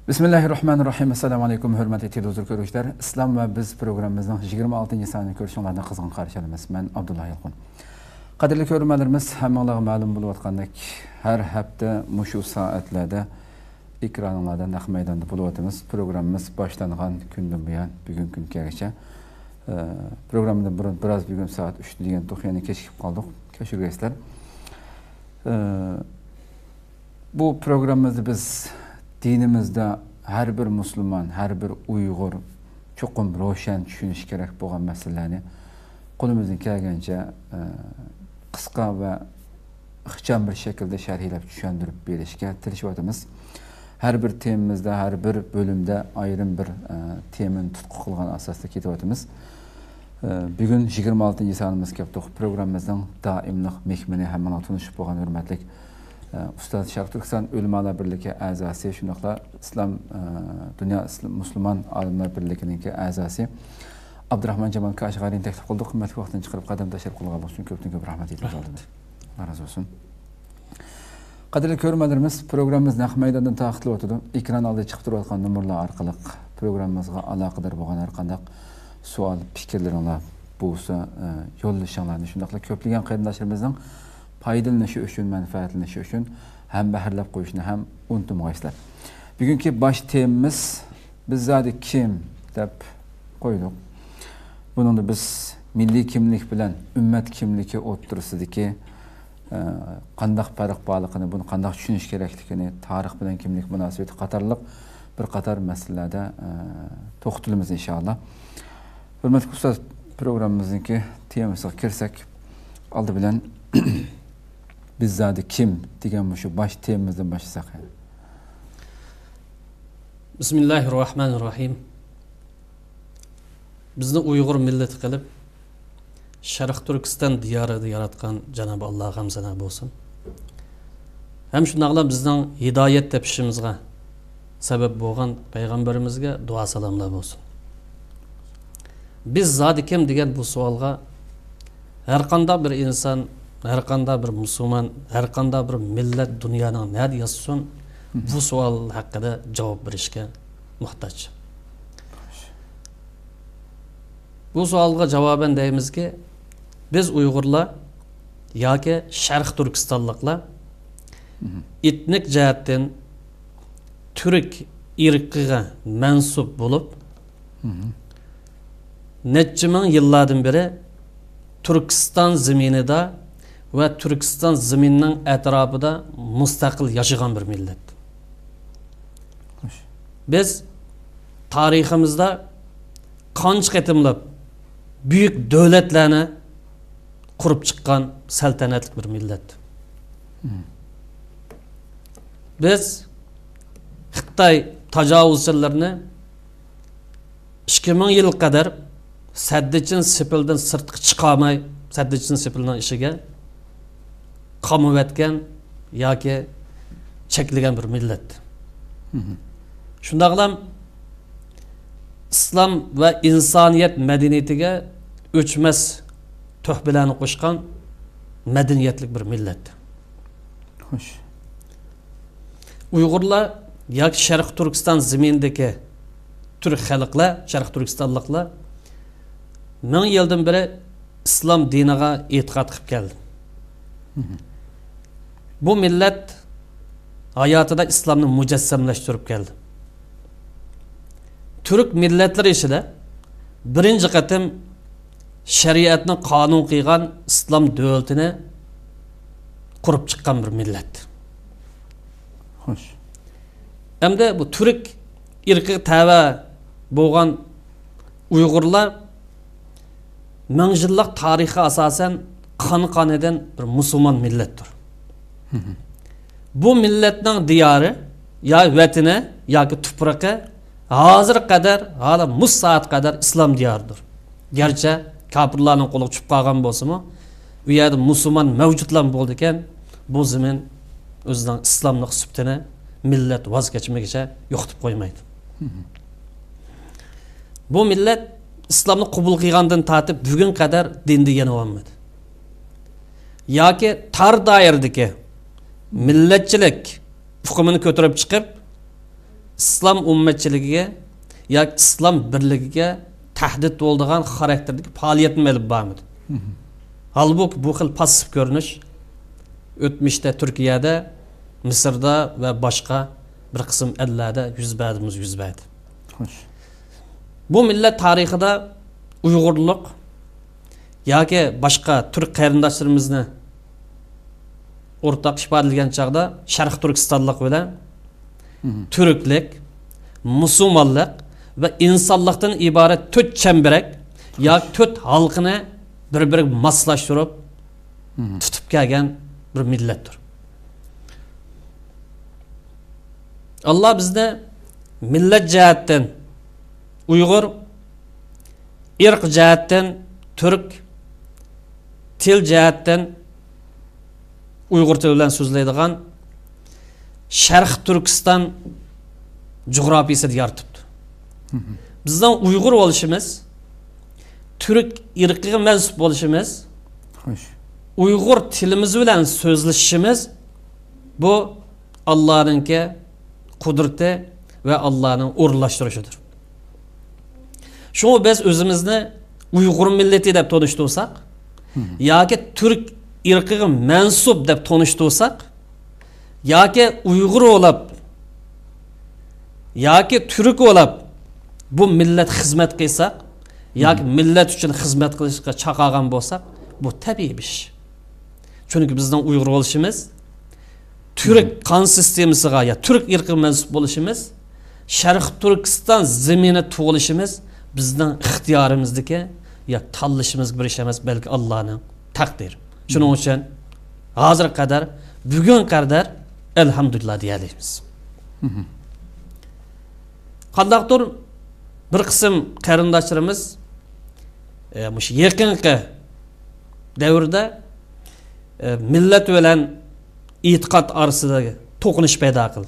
Bismillahirrahmanirrahim. Assalamu alaykum, hurmatli televizor ko'ruvchilar. Islom va biz programmamizning 26-sonini ko'rishinglarni qizg'in qarshi olamiz. Men Abdullah Yalqun. Qadrli ko'ruvchilarimiz, hammalarga ma'lum bo'layotgandek, har hafta mushu soatlarda ekranlarda naq maydonda bo'layotimiz. Programmamiz boshlangan kundan buyon bugun kungacha programmada biroz bugun soat 3 degan to'xtani kechikib qoldik. Kechiringizlar. Bu programmamizni biz dinimizde her bir Müslüman, her bir Uygur çokum roşan düşünüş gerek bo'lgan meselelerni qo'limizdan kelgancha qisqa va ixcham bir şekilde sharhlab tushuntirib berishga tirishayotimiz. Her bir temamizda, her bir bölümde ayrım bir temani tutqu qilgan asosda ketyapmiz. Bugun 26-sonimiz keldi. Programmamizning doimlik mehmoni hamma tunishib bo'lgan hurmatli Ustad Sharq Turkiston Ulamolar birligi a'zosi, shundoqla Islom dunyo musulmon olimlar birligining a'zosi Abdurahmon Jamol Kashg'ariyni taklif qildik. Qimmatli vaqtini chiqarib qadam tashlab qilganlar uchun ko'pdan-ko'p rahmat aytamiz. Allah razı olsun. Qadrli ko'ruvchilarimiz, programmamiz naq maydondan taqdim o'tadi. Ekran oldida chiqib turayotgan nomerlar orqali programmamizga aloqador bo'lgan har qanday savol, fikrlaringlar bo'lsa, yo'llashinglarni, shundoqla ko'plagan qarindoshlarimizning faydalanishi uchun, manfaatlanishi uchun ham bahrlab qo'yishni ham unutmaysizlar. Bugungi bosh temamiz biz zodi kim deb qo'ydik. Buningda biz milliy kimlik bilan ummat kimligi o'rtasidagi qanday farq borligini, buni qanday tushunish kerakligini, tarix bilan kimlik munosabati qatorliq bir qator masalalarda to'xtalamiz inshaalloh. Hurmatli ustoz, programmamizning temasiga kirsak, oldi bilan biz zodi kim degan shu bosh temamizdan boshlasak. Bismillahirrahmanirrahim. Bizni Uyg'ur millati qilib Sharq Turkiston diyorida yaratgan Janob Alloh hamsana bo'lsin. Ham shunaqla bizning hidoyat topishimizga sabab bo'lgan payg'ambarimizga duo salomlar bo'lsin. Biz zodi kim degan bu savolga har qanday bir inson, her qanday bir Müslüman, her qanday bir millet dünyanın ne diyorsun bu savol hakkında cevap verişke muhtaç. Bu savolga cevaben deyimiz ki biz Uygurlar ya ki Şarkı Türkistanlıklar etnik cihetten Türk irqiga mensup bulup neçe min yıllardan beri Türkistan zeminida ve Türkistan zemininin etrafında müstakil yaşayan bir millet. Biz tarihimizde kanç ketimlep büyük devletlerini kurup çıkan saltanatlı bir millet. Biz Xitay tacavuzçılarını 2000 yıl kadar Saddicin Sipil'den sırtı çıkamay, Saddicin Sipil'den işige kamu etken ya ki çekilgen bir millet. Şundaqlam İslam ve insaniyet medeniyetiga öçmez töhbelerini koşkan medeniyetlik bir millet. Hoş. Uygurlar ya ki Şarkı Türkistan zemindeki Türk halklar, Şarkı Türkistanlıklar 1000 yıldan beri İslam diniga itiqat qilib keldi. Bu millet hayatında İslam'ı mücessemleştirip geldi. Türk milletleri içinde birinci katım şeriatını kanun kıygan İslam devletini kurup çıkan bir millet. Hoş. Hem de bu Türk irqi tava boğan Uygurlar 1000 yıllık tarihi asasen kan eden bir Müslüman millettir. Bu milletin diyarı ya vatini ya ki tuprağı hazır kadar hala mus saat kadar İslam diyarıdır. Gerçi kafirlerin kolu çıkıp kalgan bolsa mı u yerda Müslüman mevcutlan boldiken bu zemin özünden İslamlık sübtini millet vaz geçmekçe yoktip koymaydı. Bu millet İslam'ı kubul kıygandan tatip bugün kadar dindi yeni olmadı. Ya ki tar dairedeki milletçilik hükümünü kötürüp çıkıp islom ummatchiligiga yoki islom birligiga tahdid bo'ladigan xarakterdagi faoliyatni olib bormadi. Halbuki bu xil passiv ko'rinish o'tmishda Turkiyada, Misrda va boshqa bir qism ellarda yuz berdi. Xo'sh. Bu millat tarixida Uyg'urlik yoki boshqa turk qarindoshlarimizni o'rtaq ifodalagan chaqda Sharq Turkistonlik bilan turklik, musulmonlik va insonlikdan iborat 4 chambarak yoki 4 xalqini bir-biriga moslashtirib tutib kelgan bir millatdir. Allah bizni millat jihatdan Uyg'ur, irq jihatdan turk, til jihatdan Uyg'ur tili bilan so'zlaydigan Sharq Turkiston jug'rafiyasida yaratibdi. Bizdan Uyg'ur bo'lishimiz, turk irqiga mansub bo'lishimiz, Xo'sh. Uyg'ur tilimiz bilan so'zlashishimiz bu Allohning qudrati va Allohning o'rinlashtirishidir. Şunu biz özümüzni Uyg'ur milleti deb tanishtirsak, yoki turk irqiga mansub deb tanishtirsak, yoki Uyg'ur bo'lib, yoki turk bo'lib bu millat xizmat qilsak, yoki millat uchun xizmat qilishga chaqirgan bo'lsak, bu tabiiy ish. Chunki bizning Uyg'ur bo'lishimiz, turk qon sistemasiga ya turk irqiga mansub bo'lishimiz, Sharq Turkiston zemini tug'ilishimiz bizning ixtiyorimizdagi ya tanlashimiz bir ish emas, balki Allohning taqdiri. Shuning uchun hozir qadar, bugun qadar elhamdülillah deyamiz. Qandaqdir bir qism qarindoshlarimiz mush yaqinqi davrda millat bilan e'tiqod orasidagi to'qinish paydo qildi.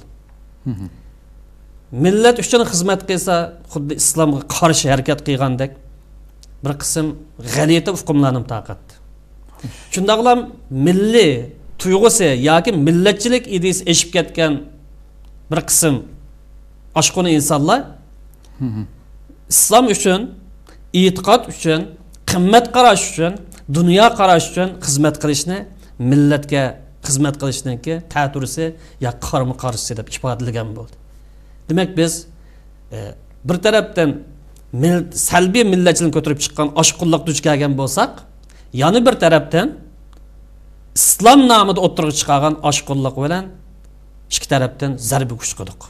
Millat uchun xizmat qilsa, xuddi islomga qarshi harakat qilgandek bir qism g'alati hukmlarni taqatdi. Shundaqlam milliy tuyg'usi yoki millatchilik ideyasi eshib ketgan bir qism oshqona insonlar islom uchun, e'tiqod uchun, qimmat qarash uchun, dunyo qarash uchun xizmat qilishni, millatga xizmat qilishniki ta'turisi ya qarama qarshi deb ifodalagan bo'ldi. Demek biz bir tarafdan salbiy millatchilikni ko'tarib chiqqan oshqulliq duch kelgan bo'lsak, yana bir tarafdan islom nomida o'tirib chiqqan oshqulliq bilan ikki tarafdan zarba kuch qildik.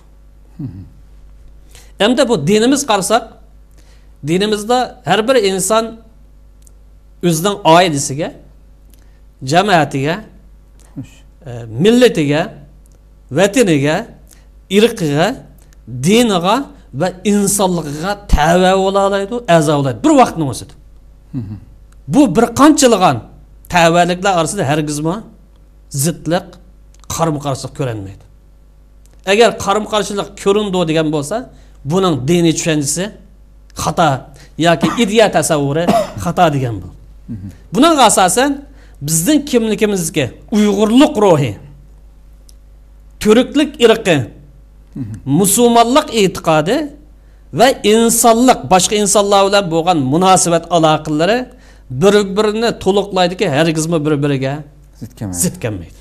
Endi bu dinimiz qarasak, dinimizda har bir inson o'zining oilasiga, jamoatiga, millatiga, vataniga, irqiga, diniga va insonligiga tava bo'laydi, a'zo bo'laydi. Bir vaqtni o'zida. Bu bir qanchalagan tavaliklar orasida hargizmi zidlik, qarama-qarshilik ko'rinmaydi. Agar qarama-qarshilik ko'rindi degan bo'lsa, buning diniy tushunchasi xato yoki ideya tasavvuri xato degan bu. Buning asosan bizning kimligimizga Uyg'urlik ruhi, turklik irqi, musulmonlik e'tiqodi va insonlik, boshqa insonlar bilan bo'lgan munosabat aloqalari bir-birini to'liqlaydiki, hargizmi bir-biriga zid kelmaydi.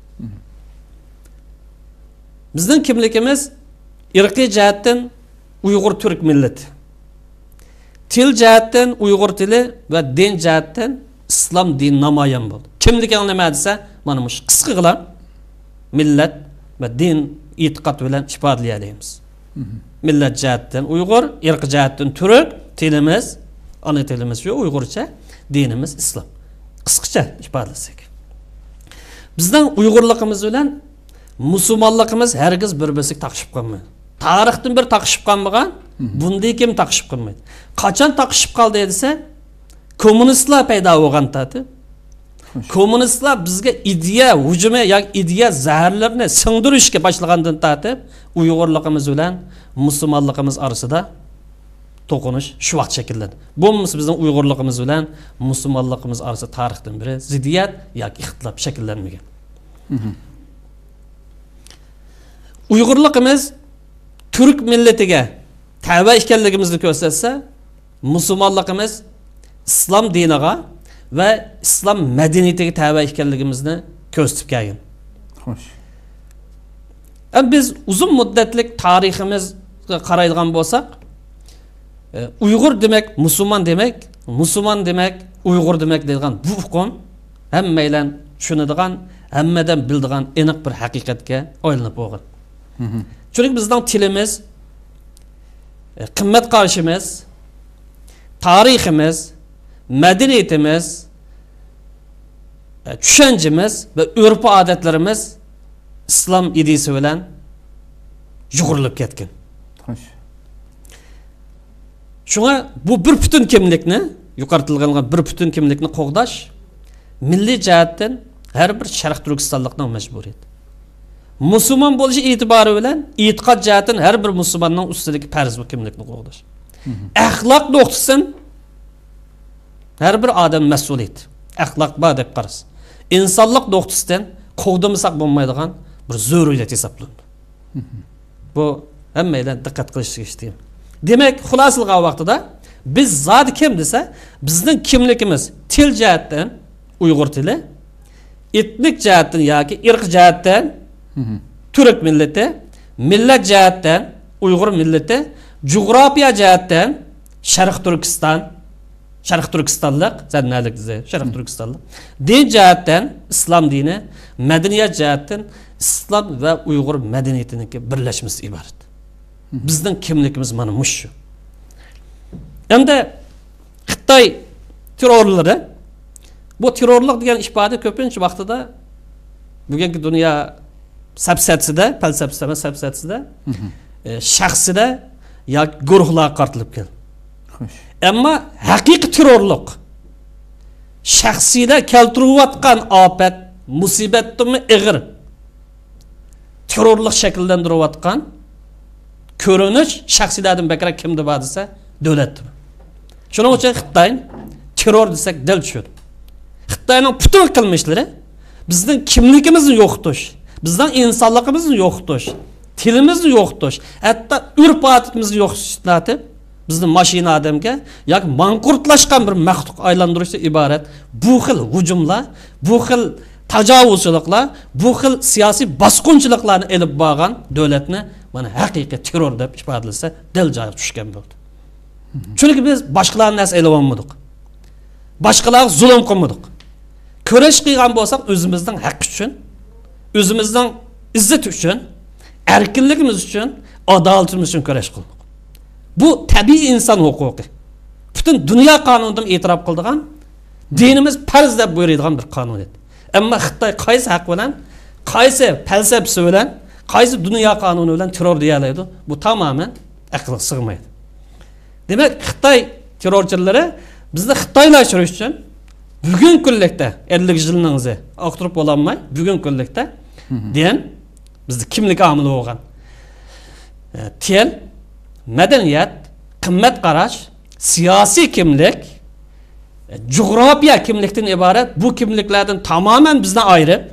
Bizning kimligimiz irqiy jihatdan Uyg'ur turk millati, til jihatdan Uyg'ur tili va din jihatdan islom din namoyon bo'ldi. Kimligini nima desa, mana shu qisqa millat va din e'tiqod bilan ifodalaymiz. Millat jihatdan Uyg'ur, irq jihatdan turk, tilimiz, ana tilimiz shu Uyg'urcha, dinimiz islom. Qisqacha ifodalasak. Bizning Uyg'urligimiz bilan musulmonligimiz hargiz bir-biriga taqishib qolmaydi. Tarixdan bir taqishib qolmagan, bunday kim taqishib qolmaydi. Qachon taqishib qoldi desa, kommunistlar paydo bo'lgan tati. Kommunistlar bizga ideya hujumi yoki ideya zaharlarini singdirishga boshlagandan tortib, Uyg'urligimiz bilan musulmonligimiz orasida to'qinish shu vaqt shakllandi. Bu bizning Uyg'urligimiz bilan musulmonligimiz orasida tarixdan biri ziddiyat yoki ixtilof shakllanmagan. Uyg'urligimiz Türk milletiga tavba ekanligimizni ko'rsatsa, musulmonligimiz islom diniga va islom madaniyatiga tavba ekanligimizni ko'rsatib kelgan. Xo'sh. Biz uzun muddatlik tariximizga qaraydigan bo'lsak, Uyg'ur demak, musulmon demak, Uyg'ur demak degan bu hukm hammaylar tushunadigan, hammadan biladigan aniq bir haqiqatga aylanib bo'lgan. Chunki bizning tilimiz, qimmat qarashimiz, tariximiz, madaniyatimiz, tushunchamiz va urf-odatlarimiz islom ideyasi bilan yugurilib ketgan. Xo'sh. Shunga bu bir butun kimlikni, yuqoritilgan bir butun kimlikni qo'g'dash milliy jihatdan har bir Sharq Turkistonlikning majburiyati. Musulmon bo'lish e'tibori bilan e'tiqod jihatdan har bir musulmonning ustidagi farz bu kimlikni qo'g'dash. Axloq nuqtasidan har bir odam mas'uliyat. Axloq bor deb qarasa. İnsanlık nuqtasidan qo'g'damasak bo'lmaydigan bir zo'riyat hisoblanadi. Bu hammalar diqqat qilishga istayman. Demak, xulosalgan vaqtida biz zot kim desa, bizning kimligimiz til jihatdan Uyg'ur tili, etnik jihatdan yoki irq jihatdan Türk milleti, millat jihatdan Uyg'ur milleti, coğrafya jihatdan Sharq Turkistonlik, zanalik desa, Sharq Turkistonlik. Din jihatdan islom dini, madaniyat jihatdan islom va Uyg'ur madaniyatiniki birlashmasi iborat. Bizning kimligimiz mana shu. Endi Xitoy terrorlari, bu terrorlik degan ifoda ko'pincha vaqtida bugungi dunyo sapsatsida, falsafasida, shaxsida yoki guruhlarga qartilib keldi. Xo'sh. Ammo haqiqiy terrorlik shaxsiyda keltirayotgan ofat, musibatmi ig'ir terrorlik shakllantirayotgan ko'rinish shaxsiylardan bakrak kimda bor desa, davlatdir. Shuning uchun Xitoy terror desak dil tushadi. Xitoyning butun qilmishlari bizning kimligimizni yo'qotish, bizning insonligimizni yo'qotish, tilimizni yo'qotish, hatto urf-odatimizni yo'qotishni bizni mashina odamga yoki manqurtlashgan bir maxluq aylantirishga iborat bu xil hujumlar, bu xil tajovuzchiliklar, bu xil siyosiy bosqinchiliklarni elib borgan davlatni mana haqiqiy terror deb ifodalasa, dil joyiga tushgan bo'ldi. Chunki biz boshqalarni narsa elib olmadik. Boshqalarga zulm qilmadik. Kurash qilgan bo'lsak, o'zimizning haq uchun, o'zimizning izzat uchun, erkinligimiz uchun, adolatimiz uchun kurash qildik. Bu tabiiy inson huquqi. Butun dunyo qonunidan e'tirof qildigan, dinimiz farz deb buyuradigan bir qonuniyat. Ammo Xitoy qaysi haq bilan, qaysi falsafasi bilan, qaysi dunyo qonuni bilan terror deyalaydi? Bu tamamen aqlga sig'maydi. Demak, Xitoy terrorchilari bizni Xitoylashirish uchun bugun kunlikda 50 yilningizni oqtirib bo'lanmay, bugun kunlikda degan bizni kimlik omili bo'lgan. Til, madaniyat, qimmat qarash, siyosiy kimlik, coğrafya kimlikdan iborat bu kimliklardan tamamen bizdan ayırıp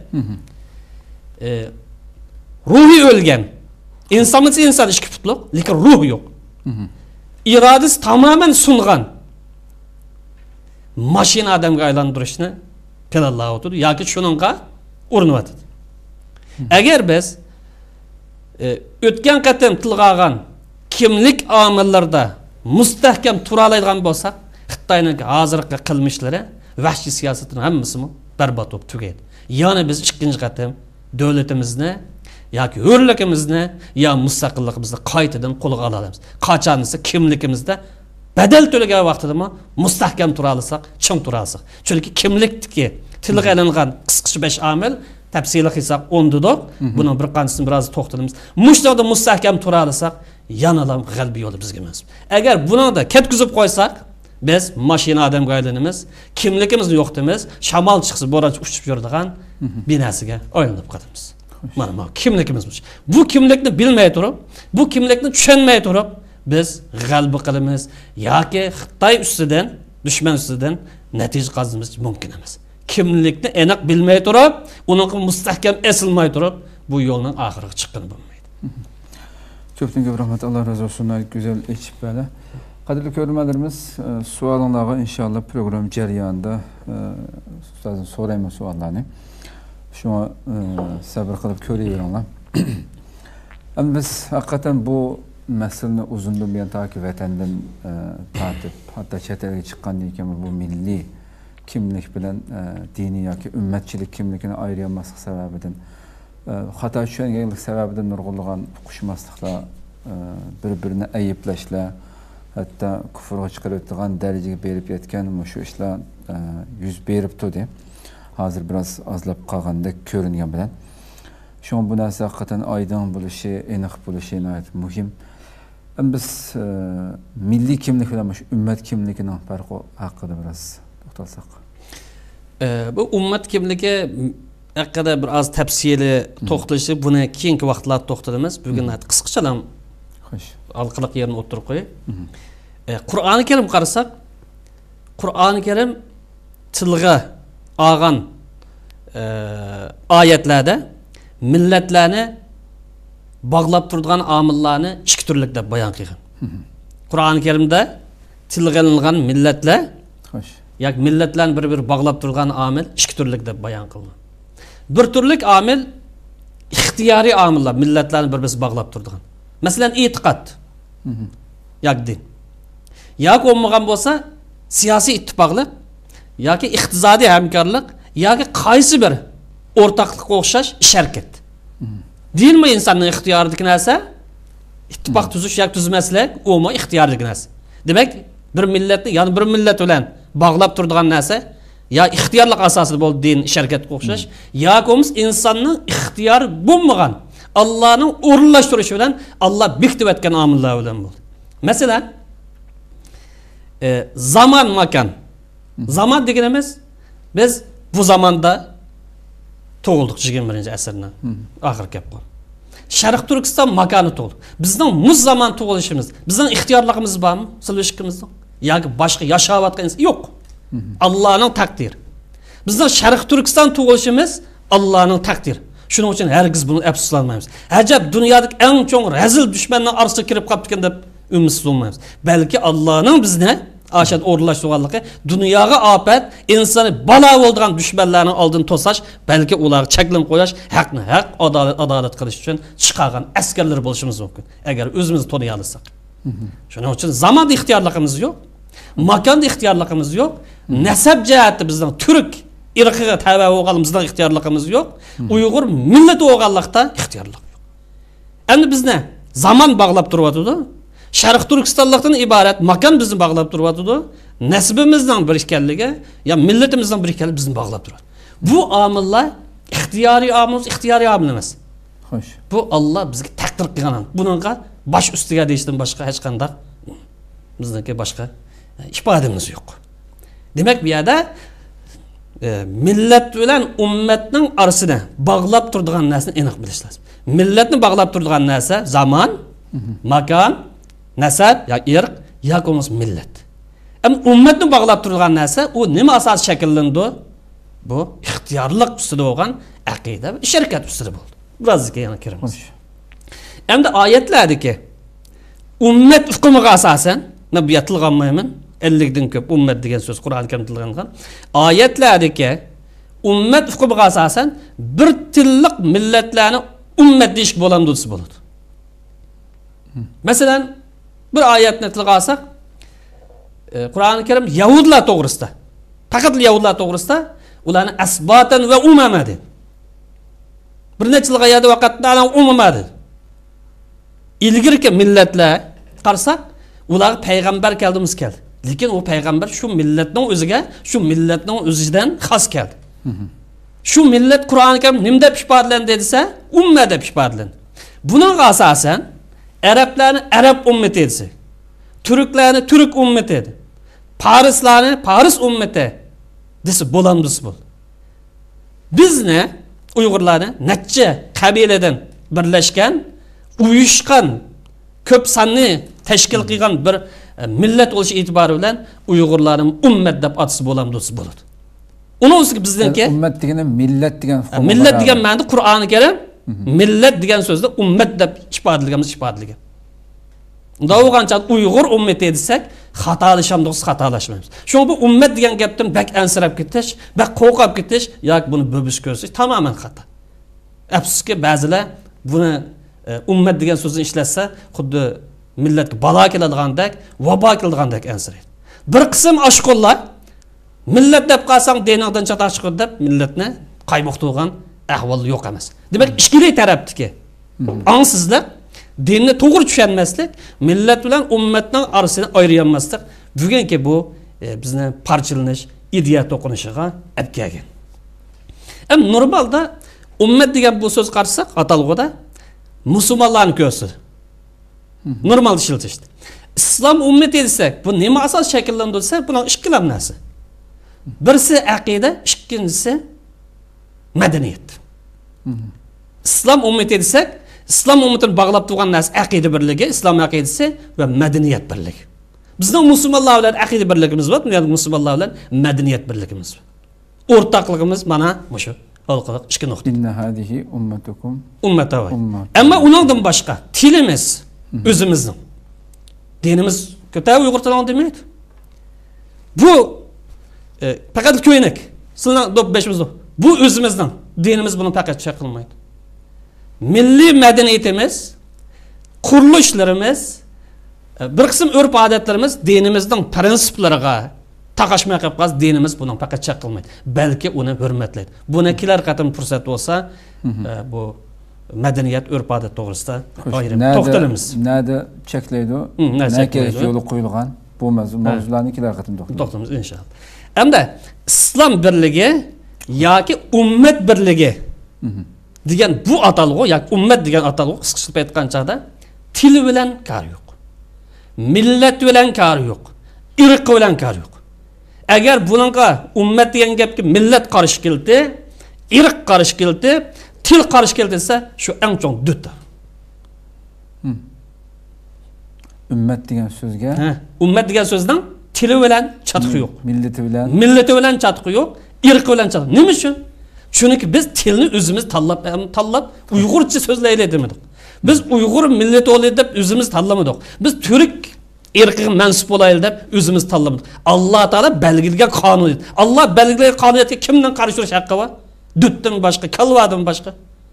ruhi o'lgan. İnsanımız insan ishki putluq, lekin ruh yo'q. İradesi tamamen sungan. Mashina odamga aylantirishni planlab o'tirdi yoki shuningga urinyapti. Agar biz o'tgan qatam tilga olgan kimlik omillarida mustahkam tura oladigan bo'lsak, Xitoyning hozirgi qilmishlari, vahshiy siyosatining hammasi barbod bo'lib tugaydi. Ya'ni biz ikkinchi qatam davlatimizni yoki hurligimizni yo mustaqilligimizni qaytadan qo'lga olamiz. Qachon esa kimligimizda badal to'lagan vaqtida mustahkam tura olsak, ching tura olsak. Chunki kimlikdagi tilga ilingan qisqacha 5 omil tafsili qilsak 10 dedik. Buning bir qanchisini biroz to'xtalamiz. Mushtoqda mustahkam tura olsak, yanalam g'albi yo'li bizga emas. Agar buni da ketkizib qo'ysak, biz mashina odamga aylanamiz, kimligimizni yo'qtimiz, shamol chiqsa bo'ron uchib yuradigan binasiga aylanib qolamiz. Mana kimligimizmiş. Bu kimlikni bilmay turib, bu kimlikni tushunmay turib, biz g'alba qilamiz yoki Xitoy ustidan, dushman ustidan natija qozonishimiz mumkin emas. Kimlikni aniq bilmay turib, uning mustahkam esilmay turib, bu yo'lning oxiriga chiqqani bo'lmaydi. Köpten köp rahmet, Allah razı olsun. Güzel ekip böyle. Kadirli görürmelerimiz sualınlağı inşallah program ceryanında sorayım suallarını. Şuna sabır kılıp köreyiverenler. Ama biz hakikaten bu meselenin uzunluğunu bir takip etenden tartip, hatta çeteye çıkan deyken bu milli kimlik bilen dini yoki ümmetçilik kimlikini ayırmamak sebebinden hatta şu yıllık sebebinden nurgulluğun kuşmaslıkla birbirine ayıplaşla hatta küfürü çıkarıp dereceye berip yetken şu işler yüz berip tutdu. Hazır biraz azlap kalganda görüngen bilen. Şu an bu narsa hakikaten aydın buluşu, enik buluşu inayet mühim. Biz milli kimlik bilen ümmet kimlikinin farkı hakkında biraz to'xtalsak. Bu ümmet kimligi hakkında biraz tafsili to'xtalishi buni keyingi vaqtlarda to'xtalamiz. Bugun qisqachalam halqalıq yerini o'tirib qo'yay. Qur'oni Karim qarasak, Qur'oni Karim tilga olgan oyatlarda millatlarni bog'lab turadigan omillarni ikki turlik deb bayon qilgan. Qur'oni Karimda tilga olingan millatlar yoki millatlarni bir-bir bog'lab turadigan omil ikki turlik deb bayon qilgan. Bir turlik omil ixtiyoriy omillar, millatlarni bir-birisiga bog'lab turadigan. Masalan, e'tiqod yoki din. Yoki bo'lmagan bo'lsa, siyosiy ittifoqlik yoki iqtisodiy hamkorlik yoki qaysi bir o'rtaqlikqa o'xshash ish harakat. Dinmi insonning ixtiyoridagi narsa? İttifaq tuzish yoki tuzmaslik, u mo ixtiyoridagi narsa. Demak, bir millatni, ya'ni bir millat bilan bog'lab turadigan narsa ya ixtiyorlik asosida bo'ldi din ish harakatga o'xshash, yoki insonning ixtiyori bo'lmagan Allah'ning o'rinlashtirishi bilan Allah bekitib o'tgan omillar bilan bo'ldi. Masalan, zaman makan. Zaman deganimiz biz bu zamanda tug'ildik 21-asrning oxirgi gap bor. Sharq Turkiston makoni tug'ildi. Bizning muz zaman tug'ilishimiz, bizning ixtiyorligimiz bormi? Silvishkimizda yoki boshqa yashayotgan inson yo'q. Allohning taqdiri. Bizning Sharq Turkiston tug'ilishimiz Allohning taqdiri. Shuning uchun hargiz buni afsuslanmaymiz. Ajab dunyodagi eng cho'ng razil dushmanning orasiga kirib qolibdigan deb umidsiz bo'lmaymiz. Balki Allohning bizni aşad o'rlashtirganligi dunyoga ofat, insonni balo bo'lgan dushmanlarning oldini to'sash, balki ularga cheklim qo'yish, haqni haq, adolat qilish uchun chiqargan askarlar bo'lishimiz mumkin. Agar o'zimizni to'niy olsak. Shuning uchun zamonda ixtiyorligimiz yo'q, makonda ixtiyorligimiz yo'q, nasab jihatda bizning turk irqiga tava bo'lganimizdan ixtiyorligimiz yo'q, Uyg'ur millati bo'lganlikda ixtiyorlik yo'q. Endi bizni zaman bog'lab turyapti. Sharq Turkistonlikdan iborat makon bizni bog'lab turyapti. Nasibimizning bir ekanligi, ya millatimizning bir ekanligi bizni bog'lab turadi. Bu omillar ixtiyoriy omil, ixtiyoriy omil emas. Xo'sh. Bu Alloh bizga taqdir qilgan. Buningga bosh ustiga deyishdan boshqa hech qanday bizniki boshqa ifodamiz yo'q. Demak, bu yerda millat bilan ummatning orasida bog'lab turadigan narsani aniq bilish lozim. Millatni bog'lab turadigan narsa zamon, makon, nasab yoki irq yoki millat. Am ummatni bog'lab turadigan narsa u nima asos shakllandi? Bu ixtiyorlik ustida bo'lgan aqida va shirkat ustida bo'ldi. Birozga yana kiramiz. Endi oyatlardagi ummat hukmiga asosan, men bu yatilganmayman. 50 dan ko'p ummat degan so'z Qur'oni Karimda tillangan. Oyatlardagi ummat hukmiga asosan bir tillik millatlarni ummat deyish bo'lamdi desa bo'ladi. Masalan, bir oyatni tilga olsak, Qur'oni Karim Yahudlar to'g'risida, faqat Yahudlar to'g'risida ularni asbatan va umama dedi. Bir necha yilga yadi vaqtda umama dedi. İlgirki millatlar qarasak, ular payg'ambar keldimiz keldi. Lekin o payg'ambar shu millatning o'ziga, shu millatning o'zidan xos keldi. Shu millat Qur'oni Karim nima deb ifodalandi desa, umma deb ifodalandi. Buningga asosan Arablarni Arab ummati edi. Turklarni Turk ummati edi. Parislarni Paris ummati desa bo'lamdi bu. Bizni Uyg'urlarni necha qabiladan birlashgan, uyushgan, ko'p sonli tashkil qilgan bir millat bo'lish e'tibori bilan Uyg'urlarning ummat deb atsa bo'lamdi bo'ladi. Uni o'ziga bizniki ummat degani millat degan millat degan ma'noda Qur'oni Karim millat degan so'zda ummat deb ifodalangan. Unda olğança Uyğur ümmeti desek, xatalaşamdığız, xatalaşmayız. Şu bu ümmet degan gapdan bak ansirab ketish, bak qo'rqib ketish yoki buni bo'bish ko'rsiz tamamen xato. Afsuski ba'zilar buni ummat degan so'zni ishlatsa, xuddi millatga balo keladigandak, vabo keladigandak ansiraydi. Bir qism oshqullar millat deb qolsang diningdan chatoq chiqadi deb millatni qaymoqtirgan ahvol yo'q emas. Demak, ikkili tarafdagi angsizlik, dinni to'g'ri tushunmaslik, millat bilan ummatning orasini ayirolmaslik bugungi bu bizni parchalanish, ideya to'qinishiga olib kelgan. Normalda ummat degan bu so'z qarsak, atalg'uda musulmonlarni ko'rsi. Normal ishlatishdi. Islom ummati desak, bu nima asos shakllantirsa, buning ikki narsa. Birisi aqida, ikkinchisi madaniyat. Islom ummati desak, islom ummatini bog'lab turgan narsa aqida birligi, islom aqidasi va madaniyat birligi. Bizning musulmonlar bilan aqida birligimiz bor, ya'ni musulmonlar bilan madaniyat birligimiz bor. O'rtaqligimiz mana shu. Halqalıq ikki nuqta. Inna hadihi ummatukum ummata var. Ama ondan başqa tilimiz özümüzün. Dinimiz kötü Uyghur tilan demeydi. Bu fakat köynek. Sınav dop beşimiz o. Bu özümüzden. Dinimiz bunu fakat şey kılmaydı. Milli medeniyetimiz, kuruluşlarımız, bir kısım örf adetlerimiz dinimizden prensiplerine taqashmay qolib qaz dinimiz bunun faqat chaq qilmaydi. Balki uni hurmatlaydi. Buni kelar qatim fursat bo'lsa, bu madaniyat urf odat to'g'risida ayrim to'xtalamiz. Nada cheklaydi? Nega yo'li qo'yilgan bu mavzularni kelar qatim to'xtalamiz inshaalloh. Hamda islom birligi yoki ummat birligi degan bu atalg'u yoki ummat degan atalg'u qisqacha aytgan chaqda til bilan kar yo'q. Millat bilan kar yo'q. Irq bilan kar yo'q. Agar buningga ummat degan gapga millat qarshi keldi, irq qarshi keldi, til qarshi keldi desa, shu eng chong dutdir. Ummat degan so'zga, ummat degan so'zdan tili bilan chatqi yo'q. Millati bilan chatqi yo'q, irqi bilan chatqi. Nima uchun? Chunki biz tilni o'zimiz tanlab Uyg'urcha so'zlaylik demedik. Biz Uyg'ur millati o'laylik deb o'zimiz tanlamadik. Biz turk irqiga mansub bo'laylik deb o'zimiz tanlamadik. Alloh taolo belgilagan qonun. Alloh belgilagan qonuniyatga kimdan qarshi turish haqqi bor? Dutdan boshqa, kalvadan boshqa.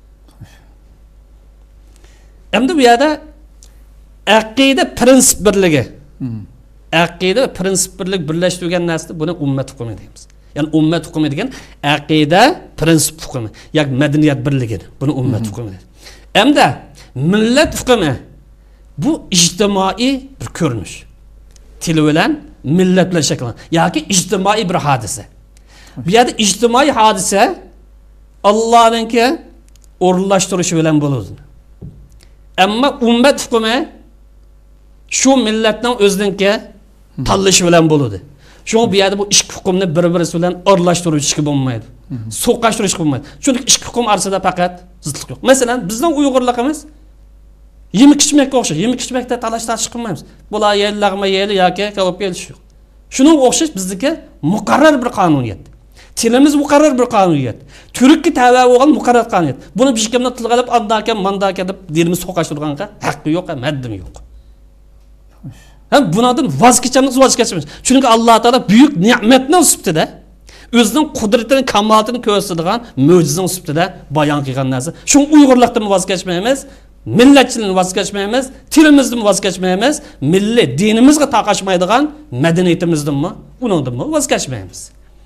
Endi bu yerda aqida prinsip birligi. Aqida prinsip birlik birlashtirgan narsa buni ummat hukmi deymiz. Ya'ni ummat hukmi degan aqida prinsip hukmi, yoki madaniyat birligi. Buni ummat hukmi deydi. Endi millat hukmi bu ijtimoiy bir ko'rinish. Til bilan millat bilan shakllanadi. Yoki ijtimoiy bir hodisa. Bu yerda ijtimoiy hodisa Allohninki o'rinlashtirishi bilan bo'ladi. Ammo ummat hukmi shu millatning o'zininki tanlashi bilan bo'ladi. Shu bu yerda bu ikki hukmni bir-birisi bilan o'rinlashtirishga bo'lmaydi. So'qashtirishga bo'lmaydi. Chunki ikki hukm orasida faqat zidlik yo'q. Masalan, bizning Uyg'urligimiz yemek içmekka o'xshash. Yemek içmekda talash-tashib qilmaymiz. Bular yerlag'ma yeli yoki kalob kelish yo'q. Shunga o'xshash bizdagi muqarrar bir qonuniyat. Tilimiz muqarrar bir qonuniyat. Turkka tava bo'lgan muqarrar qonuniyat. Buni hech kimdan tilga olib andakan mandaka deb dilimiz so'qashtirganga haqqi yo'q, maddim yo'q. Ham bundan voz kechamiz. Chunki Alloh taolo buyuk ne'matning sifatida o'zining qudratini, kamolatini ko'rsatadigan mo'jizning sifatida bayon qilgan narsa. Shu Uyg'urlikdan voz kechmaymiz. Millatchilikdan voz kechmaymiz, tilimizdan voz kechmaymiz, milliy dinimizga taqashmaydigan madaniyatimizdanmi, uningdanmi voz kechmaymiz.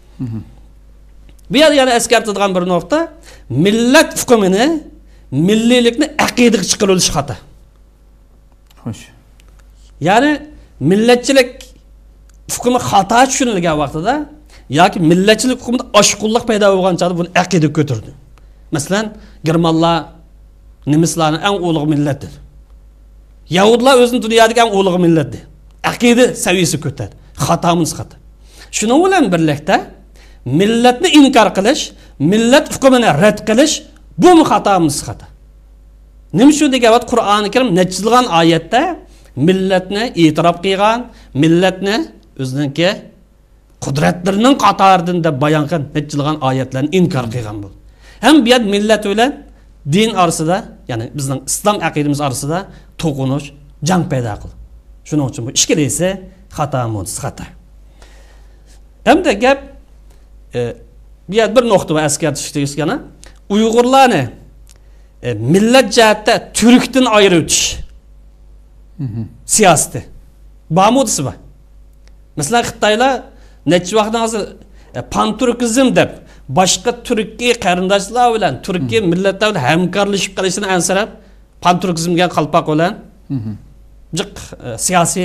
Bu yerda yana eskartadigan bir nuqta, millat hukmini, milliylikni aqidaga chiqarilish xato. Xo'sh. Ya'ni millatchilik hukmi xato tushunilgan vaqtida yoki millatchilik hukmida oshqullik paydo bo'lgan chog'da buni aqidaga ko'tardi. Masalan, germanlar Nemislarning eng ulug' millatidir. Yahudlar o'zining dunyodagi eng ulug' millatdir. Aqida saviyasi ko'tardi. Xatomiz xato. Shuning bilan birlikda millatni inkor qilish, millat hukmini rad qilish bu xatomiz xato. Nima shu degan vaqt Qur'oni Karim nechilagan oyatda millatni e'tirof qilgan, millatni o'zininki qudratlarining qatoridan deb bayon qilgan nechilagan oyatlarni inkor qilgan bu. Ham bu yer millat bilan din arasida, ya'ni bizning islom aqidamiz arasida to'qinish, jang paydo qildi. Shuning uchun bu ishkilisi xato modus xato. Hamda gap bu yer bir nuqta va eskartish deysizgana, Uyg'urlarni millat jihatda Turkdan ayirib o'tish siyosati. Bamudisi bor. Masalan, Xitoylar necha vaqtdan hozir panturkizm deb boshqa Turkiy qarindoshlar bilan Turkiy millatlar bilan hamkorlashib qolishini ansirab, panturkizmga qalpoq bilan jiq siyosiy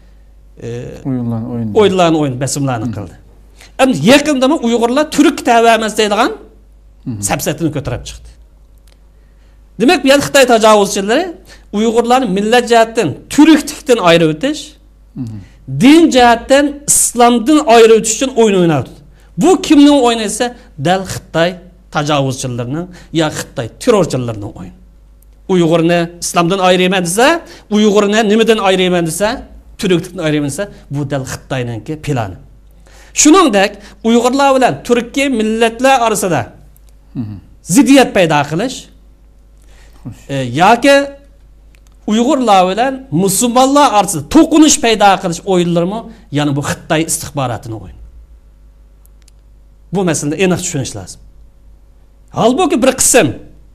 o'yinlarni besimlarni qildi. Endi yaqinda Uyg'urlar Turk tava emas deydigan sapsatini ko'tarib chiqdi. Demak, bu Xitoy tajovuzchilari Uyg'urlarni millat jihatdan Turklikdan ayirib o'tish, din jihatdan islomdan ayirib o'tish uchun o'yin o'ynadi. Bu kimning o'yini esa dal Xitoy tajovuzchilarining yo Xitoy terrorchilarining o'yini. Uyg'urni islomdan ayiraman desa, Uyg'urni nimadan ayiraman desa, Turklikdan ayiraman desa, bu dal Xitoyninki plani. Shuningdek, Uyg'urlar bilan Turkiy millatlar orasida ziddiyat paydo qilish yoki Uyg'urlar bilan musulmonlar orasida to'qinish paydo qilish o'yinlarimi, ya'ni bu Xitoy istixbarotining o'yini. Bu masalada aniq tushunish lazım. Halbuki bir qism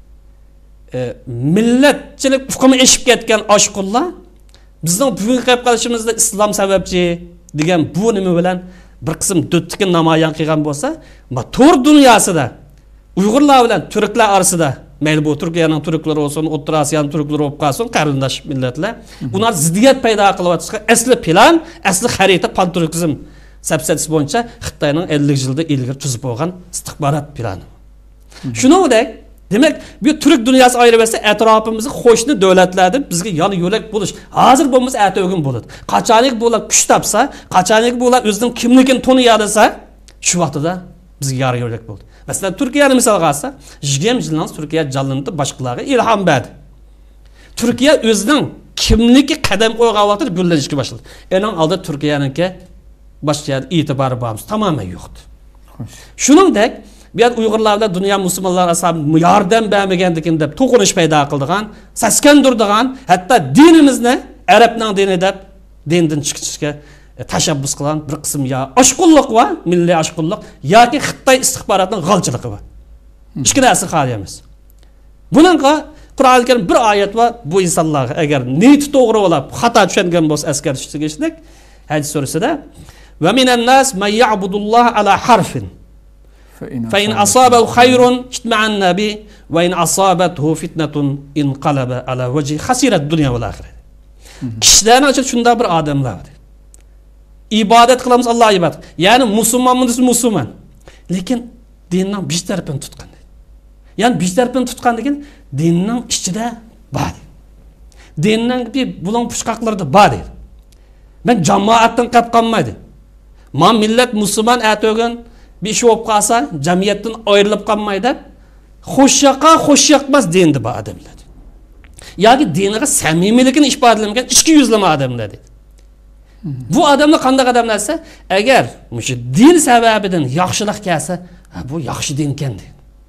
millatchilik hukmi eshib ketgan oshqullar bizning bugungi qilib qolishimizda islom sababchi degan bu nima bilan bir qism do'ttikin namoyon qilgan bo'lsa, to'r dunyosida Uyg'urlar bilan turklar orasida, mayli bu Turkiyaning turklari bo'lsin, O'rta Osiyoning turklari bo'lib qolsin, qarindosh millatlar, ular ziddiyat paydo qilyapti. Asli plan, asli xarita panturkizm sapsatisi bo'yicha Xitoyning 50 yilda ilgari tuzib bo'lgan istixborot plani. Shuningdek, demak, bu Turk dunyosi ayiribsa, atrofimizda qo'shni davlatlarda bizga yana yo'lak bo'lish, hozir bo'lmasa atog'in bo'ladi. Qachonlik bo'lib kuch topsa, qachonlik bo'lib o'zining kimligini taniyadsa, shu vaqtida bizga yar yo'lak bo'ldi. Masalan, Turkiyani misolga olsak, 20 yildan Turkiya jonlanib boshqalarga ilhom berdi. Turkiya o'zining kimligi qadam qo'ygan vaqtda gullanishga boshladi. Ening oldi Turkiyaningki boshqa e'tibori bormiz, tamoman yo'qdi. Shuningdek, bu yer Uyg'urlarda dunyo musulmonlar asab yordam bermagandikin deb to'qinish paydo qildigan, saskandirdigan, hatto dinimizni arabning dini deb dindan chiqishga tashabbus qilgan bir qism ya oshqulliq va milliy oshqulliq yoki Xitoy istixborotining g'alchiligi bor. Ikki narsa xoli emas. Buningga Qur'on Karim bir oyat va bu insonlarga agar niyati to'g'ri bo'lib, xato tushungan bo'lsa askartishlik hadis surasida va minan nas may ya'budulloh ala harfin فإن أصابه خير اجتمع النبي وإن أصابته فتنة انقلب على وجه خسر الدنيا والآخرة. Kişilerin açık şunda bir adamlar var. İbadet kılamız Allah'a ibadet. Yani Müslümanımız Müslüman. Lekin dininin bir tarafını tutkan. Yani bir tarafını tutkan dekin dininin içinde var. Dininin bir bulan puşkakları da var. Ben cemaatten kapkanmaydı. Ma millet Müslüman etögün bir şey olup kalsa, cemiyetten ayrılıp kalmaydı. Hoş yakmaz dindi bu adamlar. Yani dinine samimilikini ifadelemeyen içki yüzleme adamlar. Bu adamlar kandak adamlarsa, eğer din sebebiden yaxşılık gelse, bu yaxşı din kendi.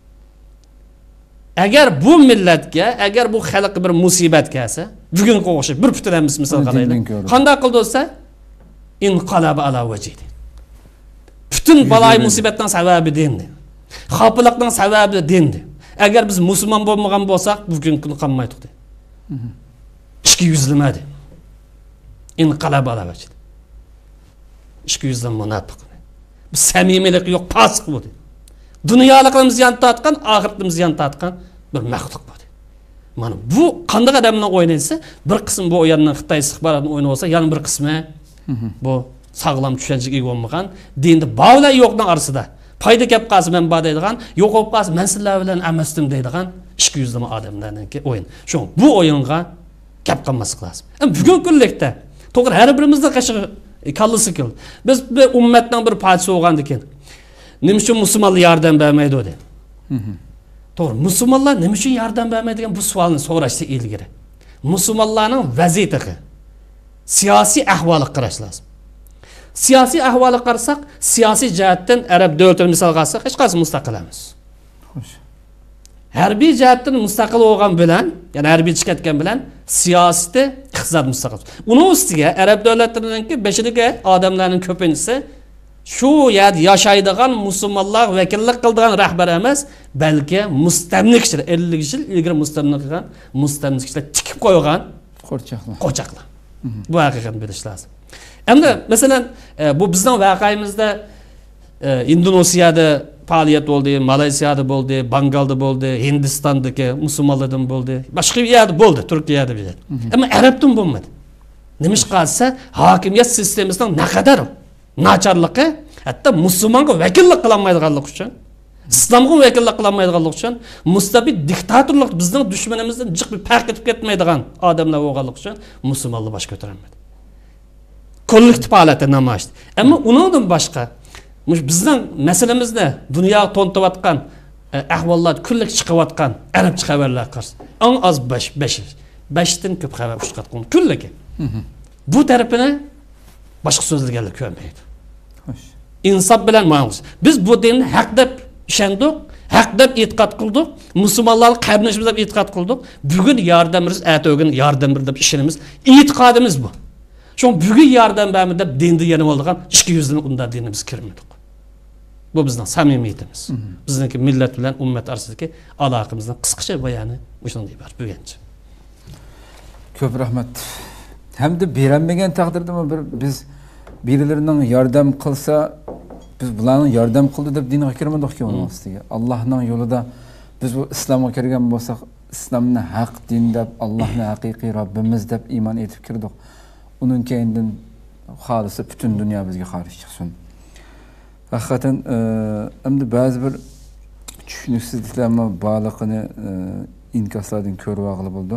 Eğer bu milletke, eğer bu halk bir musibet gelse, bugün koğuşu, bir pütülenmiş misal kalayla, kandak kıldı olsa, inqalaba ala vecidi. Bütün balay musibetten sebebi dindi. Xapılıktan sebebi dindi. Eğer biz Müslüman olmagan bolsak, bugün kını kanmaydık. İçki yüzlemedi. İnqalaba ala vecidi. İçki yüzlem münafık. Bir samimilik yok, pasık bu. Dünyalıklarımız yan tatkan, ahiretimiz yan tatkan bir məxluq bu. Mana bu kandak adamına oynaysa, bir kısım bu oyandan Xitay istihbaratının oyunu olsa, yani bir kısmı bu sağlam düşüncek iyi olmagan, dinde bağla yoqdan arasında. Payda kep qalsa men ba deydigan, yo'q olib qalsa men sizlar bilan emasdim deydigan 200 odamlarningki o'yin. Shu bu o'yinga kep qalmaslik lazım. Bugun kunlikda to'g'ri har birimizning qashig'i kallasi keldi. Biz bir ummatning bir parchasi bo'lgan ekan. Nima uchun musulmonlar yordam bermaydi dedi. To'g'ri, musulmonlar nima uchun yordam bermaydi degan bu savolni so'rashda ilgari. Musulmonlarning vaziyati, siyosiy ahvoli qarash lazım. Siyasi ahvali qarasak, siyasi jihatdan Arab davlatini misol qilsak, hech qaysi mustaqil emas. harbiy jihatdan mustaqil bo'lgan bilan, ya'ni harbiy chiqayotgan bilan siyosati iqtisod mustaqil. Uning ustiga arab davlatlarininki beshiga odamlarning ko'pinchisi shu yerda yashaydigan musulmonlar vakillik qiladigan rahbar emas, balki mustamlikchilar, 50 yil ilgari mustamlikchilar tikib qo'ygan qo'chaqlar. Bu haqiqatni bilish lozim. Endi masalan, bu bizning voqeamizda Indoneziyada faaliyet oldu, Malaysiyada oldu, Bengalda oldu, Hindistan'daki Müslümanlardan oldu, başka bir yerde oldu, Türkiye'de bile. Ama Arap'tan olmadı. Demiş kalsa hakimiyet sistemimizden ne kadar naçarlığı, hatta Müslüman'a vekillik kılamaydıganlık için, İslam'a vekillik kılamaydıganlık için, mustabid diktatörlük bizden düşmanımızdan cık bir fark edip ketmeydigan adamlar olganlık için Müslümanlığı baş götüremedi. Kollektif aleti namaştı. Ama ondan başka bizden meselemizde dünya tontuvatkan ahvallar küllik çıkıvatkan Arapça haberler karşı. En az 5'ten köp haber çıkartkan küllik. Bu tarafına başka sözler geldi görmeydi. İnsaf bilen mağuz. Biz bu dini hak dep işendik, hak dep itikat kıldık, Müslümanlar kardeşimiz dep itikat kıldık. Bugün yardımımız, ertegen yardımımız dep işinimiz, itikadımız bu. Şu bugün yardım vermedi dep dinde yenim oldugan 200'den unda dinimiz kirmedik. Bu bizden samimiyetimiz. Bizdeki millet bilen ümmet arasındaki alakamızdan kısaca bayanı şunday var bugünce. Köp rahmet. Hem de beğenmegen takdirde biz birilerinin yardım kılsa biz bularning yardım kıldı deb dinga kirmadik ki onun ustiga. Allah'ın yolunda biz bu İslam'a kirgan bo'lsak, İslamni haq din deb, Allah'ni haqiqiy Rabbimiz deb iman etib kirdik. Onun keyinden xolisi bütün dünya bizga qarshi chiqsin. Hakikaten endi ba'zi bir tushuniksizliklarni baliqini inkaslardan ko'rib olg'ili bo'ldi.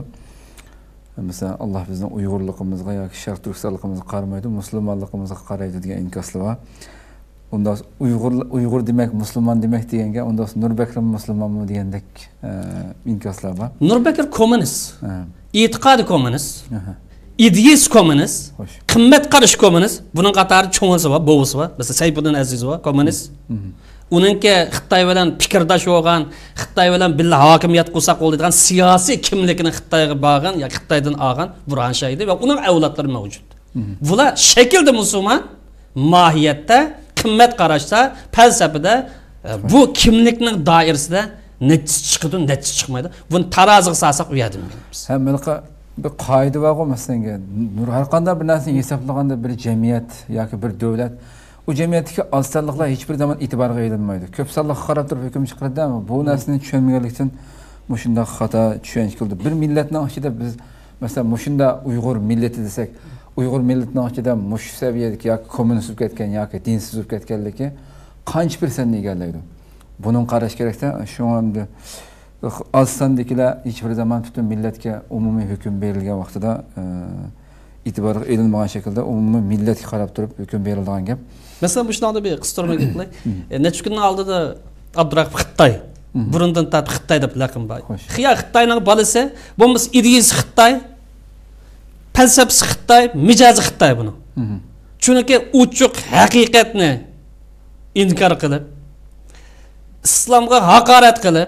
Mesela Allah bizning Uyg'urligimizga yoki Sharq Turkistonligimizga qaramaydi, musulmonligimizga qaraydi degan inkaslar bor. Unda Uyg'ur demek, Müslüman demek deganga unda Nurbekrim Müslümanmı degandek inkaslar bor. Nurbekir komünist. İtikadi komünist. İdeist komünist, kıymet karış komünist, bunun qatarı çoğunlusu var, boğusu var. Mesela Seyfuddin Aziz var, komünist. Onunki Xitay bilan fikirdaş bo'lgan, Xitay bilan birga hokimiyat qilsak bo'ladigan siyosiy kimligini Xitoyga borgan yoki Xitoydan olgan Burhan Shaydi va uning avlodlari mavjud. Bular shaklda musulmon, mohiyatda, qimmat qarashda, falsafada bu kimlikning doirasida natija chiqadi, natija chiqmaydi. Buni taroziga solsak u yerdan bilamiz. Hammaqa bir qoida var o mesela. Har qanday bir narsani hesablaganda bir jamiyat yoki bir davlat o cemiyetteki azsallıklar hiçbir zaman itibarga elinmaydi. Köp sallık qarab turib hukm chiqaradi ama bu narsani tushunmaganlik uchun mushunda xato tushunch qildi. Bir millatning ichida biz mesela mushunda Uyg'ur millati desak, Uyg'ur millatining ichida mush saviyadagi yoki kommunist bo'lib ketgan yoki dinsiz bo'lib ketganligi qancha persentni egallaydi. Bunun qarash kerakda. Shu endi az sondagilar hiçbir zaman bütün millatga umumiy hukm berilgan vaqtida itibarga elinmagan shaklda umumiy millatga qarab turib hukm berilgan gap. Mesela bu şunlarda bir kısıtırma gitmek. Neçə günün aldı da Abdurrahman Xitay. Burundan tatib Xitay deb laqım var. Xiya Xitayning balası, bo'lmasa ideyasi Xitay, falsafasi Xitay, mijozi Xitay buni. Chunki uchuq haqiqatni inkor qilib, islomga haqorat qilib,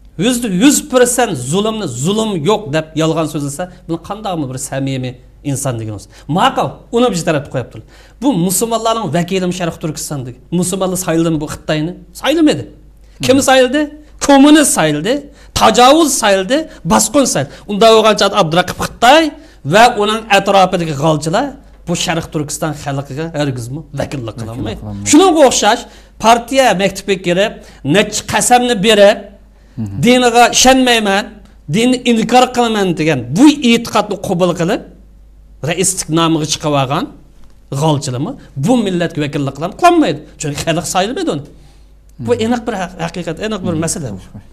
100% zulmni zulm yo'q deb yolg'on so'zlasa, buni qandaymi bir samimiy insan degan olsa. Maqal, uni bir tarafga qo'yib turdi. Bu musulmonlarning vakili Sharq Turkistondagi. Musulmonlar sayildimi bu Xitoyni? Sayilmadi. Kim sayildi? Kommunist sayildi, tajovuz sayildi, bosqin sayildi. Unda o'g'ancha Abdurraqib Xitoy va uning atrofidagi g'olchilar bu Sharq Turkiston xalqiga hargizmi vakillik qilolmaydi. Shunga o'xshash partiya maktabiga kirib, nech qasamni berib, diniga ishonmayman, dinni inkor qilaman degan bu e'tiqodni qabul qilib reislik nomiga chiqib olgan g'olchilarmi bu millatga vakillik qilolmaydi. Chunki xalq sayilmaydi uni. Bu aniq bir haqiqat, aniq bir masala.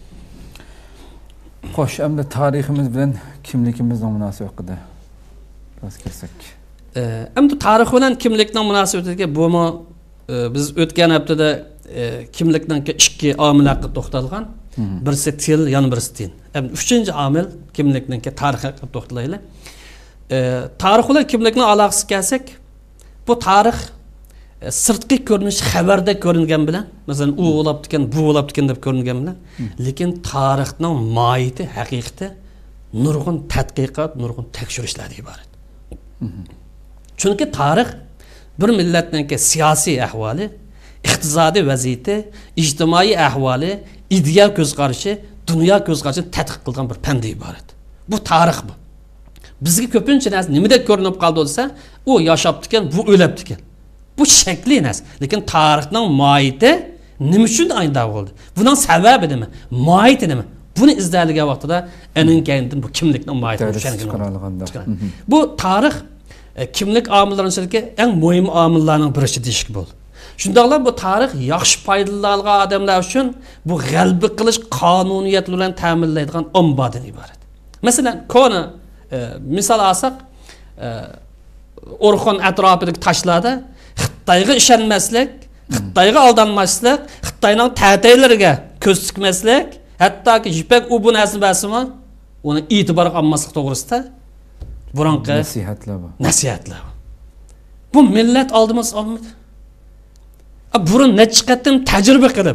Xo'sh, endi tariximiz bilan kimligimizning munosabati haqida biroz kelsak. Endi tarix bilan kimlikning munosabatiga bumi biz o'tgan haftada kimlikning ikki omil haqida to'xtalgan. Birisi til, yana birisi din. Endi uchinchi omil kimlikning tarixi haqida to'xtalaylik. Tarix bilan kimlikning aloqasiga kelsak, bu tarix sirtqi ko'rinish xabarda ko'ringan bilan, masalan, u bo'libdi ekan, bu bo'libdi ekan deb ko'ringan bilan, lekin tarixning mohiyati, haqiqati nurg'un tadqiqot, nurg'un tekshirishlardan iborat. Chunki tarix bir millatning siyosiy ahvoli, iqtisodiy vaziyati, ijtimoiy ahvoli, ideal ko'z qarashi, dunyo ko'z qarashini tadqiq qilgan bir fandan iborat. Bu tarix bu. Bizga ko'pincha narsa nimada ko'rinib qoldi bo'lsa, u yashapti ekan, bu o'libdi ekan. Bu shakli narsa. Lekin tarixning mohiyati nima uchun aynda bo'ldi? Buning sababi nima? Mohiyati nima? Buni izlagan vaqtida enin kendidan bu kimlikning mohiyatini tushungan. Bu tarix kimlik omillarining ichidagi eng muhim omillarning biri deyishki bo'ldi. Shundaqla bu tarix yaxshi foydalangan odamlar uchun bu g'alba qilish qonuniyat bilan ta'minlaydigan ombordan iborat. Masalan, kona misol olsak, Orxon atrofidagi tashlarda Xitoyga ishonmaslik, Xitoyga aldanmaslik, Xitoyning ta'tiylariga ko'z tikmaslik, hattoki Jipak u bu narsani uni e'tiborga olmaslik to'g'risida burunqi nasihatlar. Bu millat oldimiz olmadi. Burun necha qatim tajriba qilib,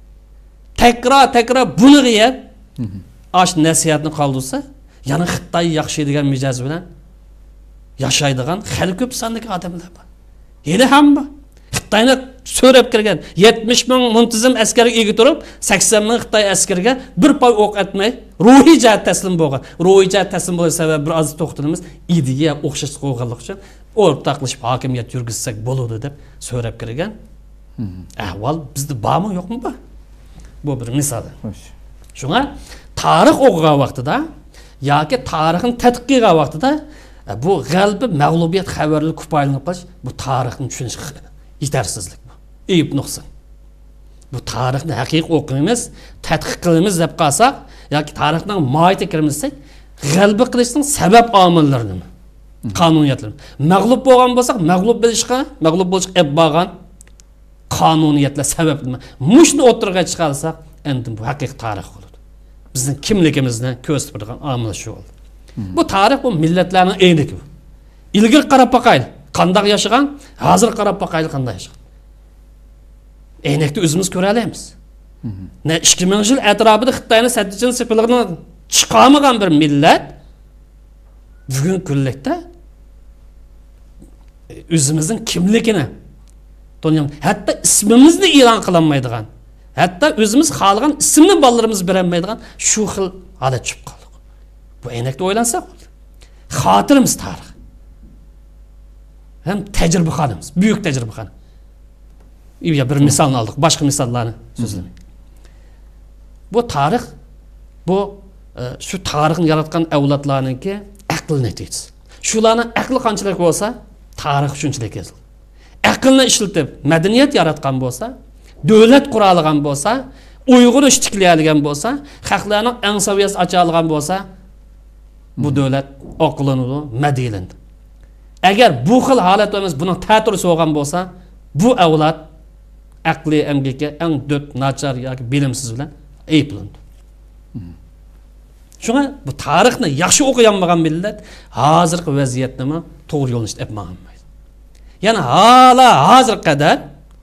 takrar buni qilib, ash nasihatni qoldirsa, yana Xitoy yaxshi degan mijoz bilan yashaydigan xali ko'p sondagi odamlar bor. Hali ham bor. Xitoyni so'rab kirgan 70 ming muntazam askarga ega turib, 80 ming Xitoy askariga bir poy o'q atmay, ruhiy jihat taslim bo'lgan. Ruhiy jihat taslim bo'lish sababi bir oz to'xtalamiz, ideya o'xshash qo'yganlik uchun o'rtaqlashib hokimiyat yurgizsak bo'ladi deb so'rab kirgan. Ahvol bizda bormi, yo'qmi bu? Bu bir misol. Shunga tarix o'qigan vaqtida yoki tarixni tadqiq qilgan vaqtida bu g'albi mag'lubiyat xabarli kupoylanib qolish, bu tarixni tushunish yetarsizlik bu. Ayib nuqson. Bu tarixni haqiqiy o'qiymiz, tadqiq qilamiz deb qolsak yoki tarixning mohiyatiga kirmasak, g'albi qilishning sabab omillari nima? Qonuniyatlari. Mag'lub bo'lgan bo'lsak, mag'lub bo'lishga eb bo'lgan qonuniyatlar sabab nima? Mushni o'tirga chiqarsak, endi bu haqiqiy tarix bo'ladi. Bizning kimligimizni ko'rsatadigan omil shu bo'ldi. Bu tarix bu millatlarning eyniki bu. İlgari qarab boqaylik, qanday yashagan, hozir qarab boqaylik qanday yashagan. Eynakni o'zimiz ko'ra olamiz. 2000 yil atrofida Xitoyning 7-sifiligidan chiqamagan bir millat bugun kunlikda o'zimizning kimligini hatta ismimizni e'lon qilolmaydigan, hatta o'zimiz xohlagan ismni bolalarimiz berolmaydigan shu xil holat tushib qoldik. Bu aynakda o'ylansak, xotirimiz tarix. Hem tecrübehanimiz, büyük tecrübehan. Ya bir misalını aldık, başka misallarını sözlemeyin. Bu tarih, bu şu tarihin yaratkan evlatlarının ki akıl neticesi. Şularının aklı qanchalik olsa, tarih shunchalik yazılır. Aqlni ishlatib, madaniyat yaratgan bo'lsa, davlat qura olgan bo'lsa, Uyg'ur ishtiklay olgan bo'lsa, xalqlarning eng saviyasi ocha olgan bo'lsa, bu davlat oqlanadi, madilandi. Agar bu xil holat emas, buning ta'tirisi bo'lgan bo'lsa, bu avlod aqliy emgakka eng dot nachar yoki bilimsiz bilan ayblandi. Shunga bu tarixni yaxshi o'qiganmagan millat hozirgi vaziyatni to'g'ri yo'lni topmagan. Yani hala hozir qadar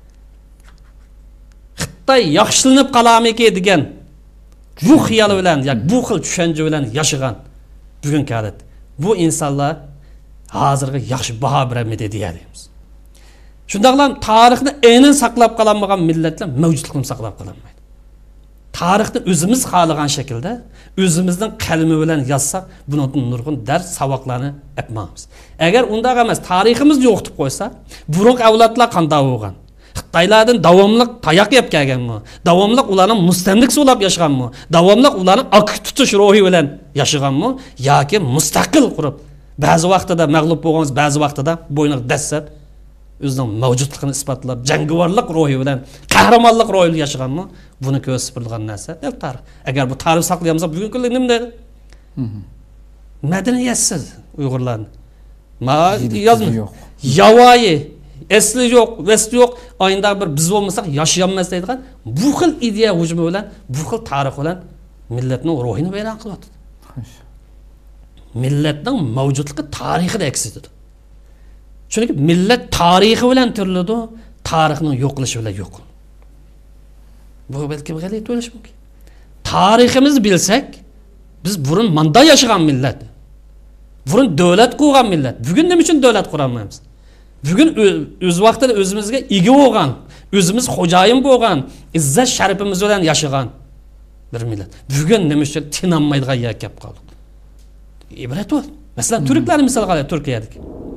Xitoy yaxshilanib qolamiki degan bu xiyol bilan yoki bu xil tushuncha bilan yashagan bugungi holat. Bu insonlar hozirgi yaxshi baho bermaydi deyamiz. Shundaqlam tarixni aynan saqlab qolanmagan millatlar mavjudligini saqlab qolmaydi. Tarixni o'zimiz xohlagan shaklda, o'zimizning qalbi bilan yozsak, bundan nurg'un dars savoqlarni yapmaymiz. Agar undaq emas, tariximizni yo'qitib qo'ysa, burun avlodlar qanday bo'lgan? Xitoylardan davomli tayoq yeb kelganmi? Davomli ularning mustamlik so'lab yashaganmi? Davomli ularning aql tutish ruhi bilan yashaganmi yoki mustaqil qurib, ba'zi vaqtida mag'lub bo'lganmiz, ba'zi vaqtida bo'yniga dassat o'zining mavjudligini isbotlab, jangovarlik ruhi bilan, qahramonlik ruhi bilan yashaganmi? Buni ko'rsatadigan narsa tarix. Agar bu tarix saqlayamsak, bugungi kunda nima deydi? Madaniyatsiz Uyg'urlarni. Yozma. Yavoyi, esli yo'q, vesti yo'q, oyinda bir biz bo'lmasak yashayolmas deydigan bu xil ideya hujumi bilan, bu xil tarix bilan millatning ruhini vayron qilyapti. Millatning mavjudligi tarixida aks etadi. Chunki millat tarixi bilan tiriladi, tarixning yo'qolishi bilan yo'q. Bu balki g'alati bo'lishi mumkin. Tariximizni bilsak, biz burun manda yashagan millat. Burun davlat qurgan millat. Bugun nima uchun davlat qura olmaymiz? Bugun o'z vaqtida o'zimizga ega bo'lgan, o'zimiz xo'jayin bo'lgan, izzat sharafimiz bilan yashagan bir millat. Bugun nima uchun tinolmaydigan yerga kelib qoldik? Ibrat bu. Masalan, turklarni misol qilaylik, Turkiyadagi.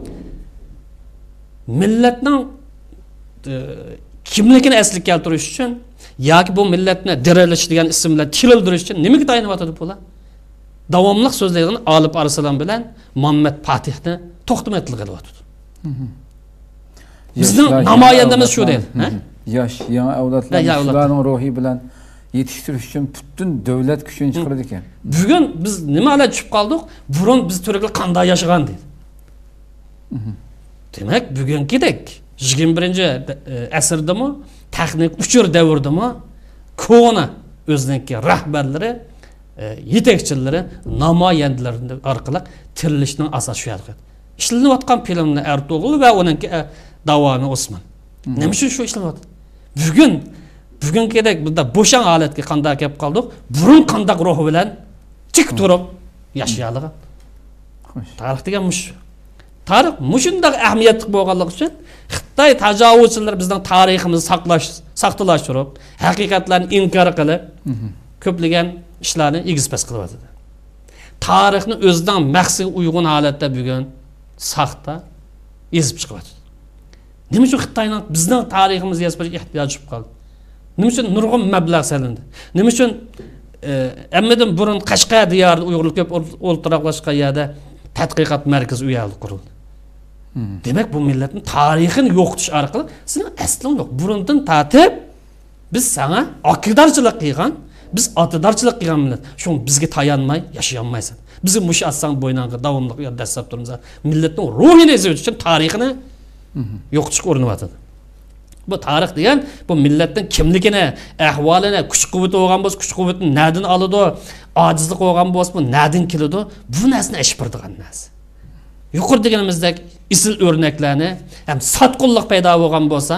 Millatning kimligini asli keltirish uchun yoki bu millatni dirilish degan ism bilan tilildirish uchun nimaga tayinyapti bular? Davomli so'zlaydigan Olib Arslon bilan Muhammad Fatihni to'xtamatlik qilyapti. Bizning namoyandamiz shu deydi, ha? Yosh, yangi avlodlarning ruhi bilan yetishtirish uchun butun davlat kuchini chiqaradi ekan. Bugun biz nimalar tushib qoldik? Burun biz turklar qanday yashagan deydi. Demak, bugungidek 21-asrdami, texnik uchur davrdami, ko'na o'zining rahbarlari, yetakchilari, namoyandalar orqali tirilishning asosi shu yerda. Ishlanayotgan filmni Ertuğrul va uning davomi Osman. Nima uchun shu ishlanayapti? Bugungidek bunda bo'shan holatga qanday kelib qoldik? Burun qanday ruhi bilan tik turib yashayalgan. Tarix degan mush. Tarix mushundaq ahamiyatli bo'lganligi uchun Xitoy tajovuzchilar bizning tariximizni saqlashtirib, haqiqatlarni inkor qilib, ko'plagan ishlarni egizpas qilyapti. Tarixni o'zidan maqsadga uyg'un holatda bugun saxta ezib chiqyapti. Nima uchun Xitoyning bizning tariximizga yozishga ehtiyoji tushib qoldi? Nima uchun nurg'un mablag' salindi? Nima uchun ammadan burun Qashqa diyorida Uyg'urlar ko'p o'ltiraqlashgan yerda tadqiqot markazi uyaldi qurildi. Demak, bu millatning tarixini yo'qotish orqali sizning asling yo'q. Burundan tatib biz sana aqidorchilik qilgan, biz otidorchilik qilgan millat. Shu bizga tayanmay yashay olmaysan. Bizni mush atsang bo'ynanga davomli yerda dastlab turamiz. Millatning ruhini ezish uchun tarixini yo'qotishga urinyapti. Bu tarix degan bu millatning kimligini, ahvolini, kuch-quvvati bo'lgan bo'lsa, kuch-quvvatni nerdan oladi, ojizlik bo'lgan bo'lsa, bu nerdan keladi? Bu narsani ishpirdigan narsa. Yuqori deganimizdek isil o'rnaklarni ham sotqinlik paydo bo'lgan bo'lsa,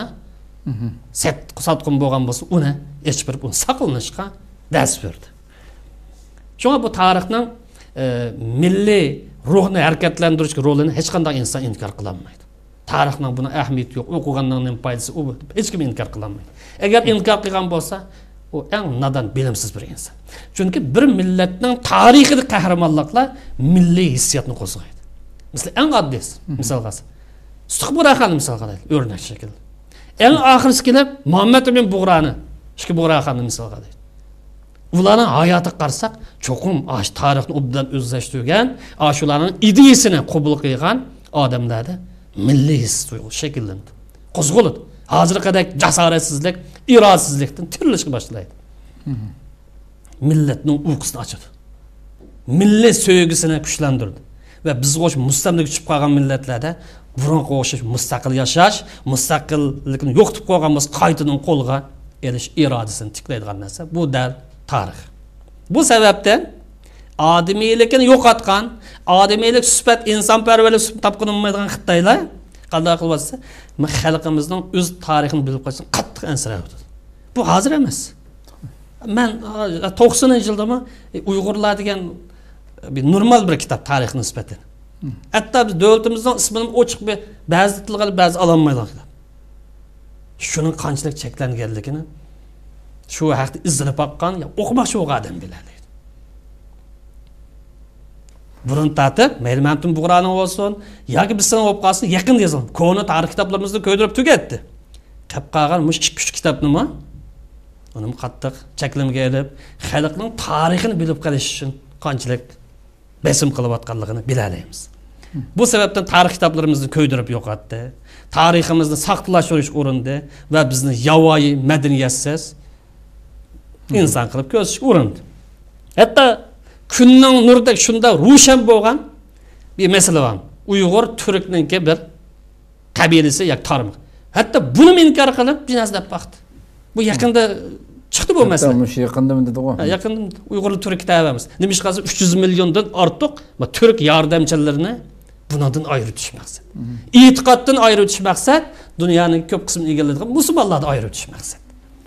sotqin bo'lgan bo'lsa, uni ishpirib, uni saqlanishga dars berdi. Shunga bu tarixning milliy ruhni harakatlantirishga rolini hech qanday inson inkor qila olmaydi. Tarixning buni ahamiyati yo'q, o'qiganning foydasi u hech kim inkor qila olmaydi. Agar inkor qilgan bo'lsa, u eng nodon, bilimsiz bir inson. Chunki bir millatning tarixida qahramonliklar milliy hissiyotni qo'zg'aydi. Mesela en addis, misal qilsa. Suqbur Axan misal qilaylik, o'rnak shaklda. Eng oxirisi kelib Muhammad ibn Bug'rani, Suqbur Axanni misal qilaylik. Ularning hayoti qarsak, cho'qim ash tarixni obdan o'zlashtirgan, ashularning ideyasini qabul qilgan odamlarda milliy his tuyg'u shakllandi. Qo'zg'oldi. Hozirgidek jasoratsizlik, irodasizlikdan tirilishga boshlaydi. Millatning uyqusini ochadi. Millat sevgisini kuchlantirdi. Ve biz hoş mustamlik çıkıp kalgan milletlerde burun koşuş, mustaqil yaşaş, mustaqillikini yok tutup kalgan biz kaytının kolga eriş iradesini tiklaydigan narsa. Bu der tarih. Bu sebepten ademiylikini yok atkan, ademiylik süsbet, insanperverlik süsbet tapkınılmaydigan Xitoylar qanday qilibsa, xalqimizning o'z tarixini bilib qo'ysin, qattiq ansiraydi. Bu hozir emas. Men 90-yildami Uyg'urlar degan bir normal bir kitap tarix nisbeten. Hatta biz devletimizden ismini ochiq bir ba'zi tilga ba'zi ololmaydilar. Şunun qanchalik cheklanganligini shu haqda izlab baqqan, o'qimoqchi bo'lgan odam biladi. Burun tatib, Melmantum Bug'rani olsun, yoki bizdan olib qolsin, yaqin yozilgan. Ko'ni tarix kitoblarimizni ko'ydirib tugatdi. Qilib qolgan mush 2-3 kitobnimi? Uni qattiq cheklamga elib, xalqning tarixini bilib qolish uchun qanchalik besim qilayotganligini bilalaymiz. Bu sebepten tarix kitaplarımızı köydürüp yo'qotdi. Tariximizni saqlashtirish o'rindi va bizni yovvoyi madaniyatsiz inson qilib ko'rsatish o'rindi. Hatto kunning nurdek shunda ro'shan bo'lgan bir masala bor. Uyg'ur turkninki bir qabilasi yoki tarmaq. Hatto buni inkor qilib jinazlab baqdi. Bu yaqinda chiqdi bu masala. Shu yaqindami dedi u. Yaqinda Uyg'ur turk kitobimiz. Nima qilsa 300 milliondan ortiq Türk yordamchilarini Bundan ayrıtış maksat. İtiqatdan ayrıtış maksat, dünyanın köp kısmını egallaydigan musulmonlardan ayrıtış maksat.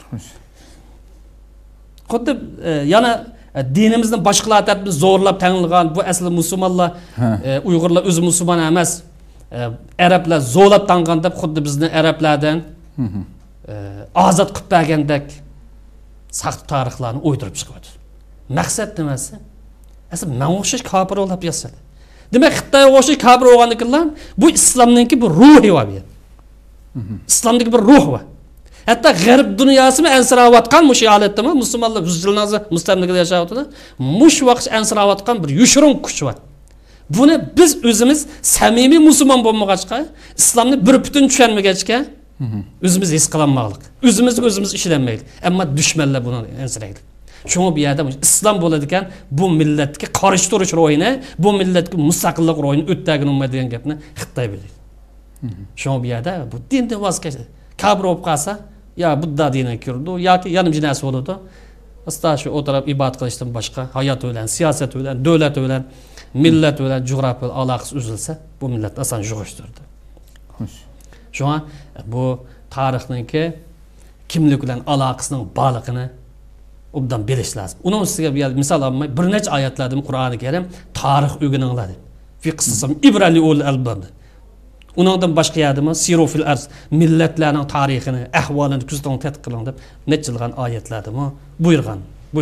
Xuddi yana dinimizning boshqalar tarafından zo'rlab tanilgan bu asli musulmonlar, Uyg'urlar o'zi musulmon emas, Arablar zo'rlab tanilgan deb xuddi bizni Arablardan ozod qilib bergandek saxt tarixlarni o'ydirib chiqyapti. Maqsad nimasi? Asli menga o'xshash kofir olib yasadi. Demak, Xitoyga o'xshash kofir bo'lgandikilar bu islomninki bir ruhi bor. İslamdagi bir ruh bor. Hatta g'arb dunyosini ansirayotgan mush holatdami musulmonlar 100 yildan mustamlikada yashayotdi. Mush vaqt ansirayotgan bir yushurun kuch bor. Buni biz o'zimiz samimiy musulmon bo'lmag'achqa, islomni bir butun tushunmagachqa o'zimiz his qilolmaylik. O'zimiz ishlanmaylik. Ammo dushmanlar buni ansiraydi. Şunu bir yerda islom bo'ladigan bu millatga qarshi turish ro'yini, bu millatga mustaqillik ro'yini o'tdagin degan gapni Xitoy biladi. Şunu bir yerda bu dindan voz kechadi. Kabr bo'lib qolsa, ya Budda diniga kirdi yoki yarim jinasi bo'ladi. Asla shu o'tirib ibodat qilishdan boshqa hayot bilan, siyosat bilan, davlat bilan, millat bilan jo'g'rafiy aloqasi uzilsa, bu millat asan jo'g'ishtirdi. Shuna bu tarixninki kimlik bilan aloqasining bog'lig'ini obdan bilish lazım. Onun ustiga bir misal almay bir necha oyatlarda Qur'oni Karim tarix o'rganinglar deb. Fi qissam ibrali ul albab. Uningdan boshqa yerdimi Siru fil arz millatlarning tarixini, ahvolini kuzdan tadqiq qiling deb necha oyatlardimi buyurgan.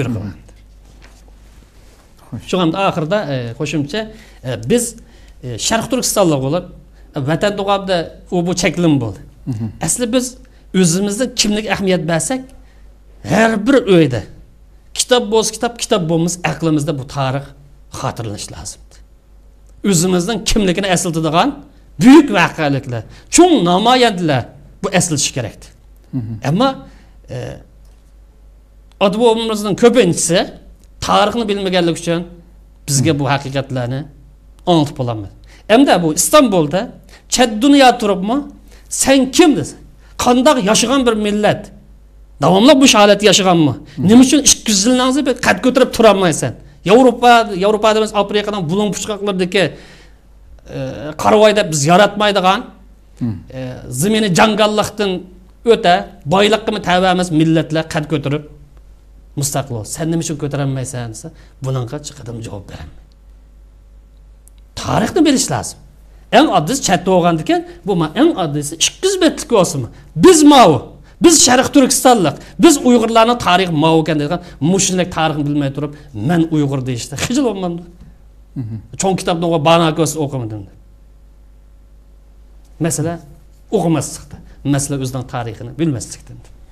Shu ham oxirida qo'shimcha biz Sharq Turkistonlik bo'lib vatan to'g'abda bu cheklim bo'ldi. Asli biz o'zimizga kimlik ahamiyat bersak, har bir uyda kitap bo'lmiz, aqlimizda bu tarix xotirlanish lozim. O'zimizning kimligini asıltadigan büyük voqealiklar, cho'ng namoyandilar bu aslitish kerak. Ammo advomimizning ko'pinchisi tarixni bilmaganlik uchun bizga bu haqiqatlarni anlatib bo'lmaydi. Endi bu İstanbulda chet dunyo turibmi? Sen kimdisan? Qanday yashagan bir millat? Davamlı bu holat yaşaganmi? Nima uchun 200 yildan bir qad ko'tarib tura olmaysan? Yevropada emas, Afrikadan bulun puchqoqlardagi qaravoyda biz yaratmaydigan zemini jangallikdan o'ta boyliqqa tava emas millatlar qad ko'tarib mustaqil bo'l. Sen nima uchun ko'tara olmaysan desa, buningga chiqadim javob beraman. Tarixni bilish lozim. Eng oddisi chatda bo'lgandikan, bu eng oddisi 200 metlik bo'lsinmi? Biz Sharq Turkistonlik, biz Uyg'urlarning tarixi ma'lum ekan degan mushunlik tarixni bilmay turib, men Uyg'ur deyishdi. Xijil bo'lmadi. Cho'ng kitobni banakos o'qimadim. Mesela o'qimaslikda, mesela o'zining tarixini bilmaslikdan.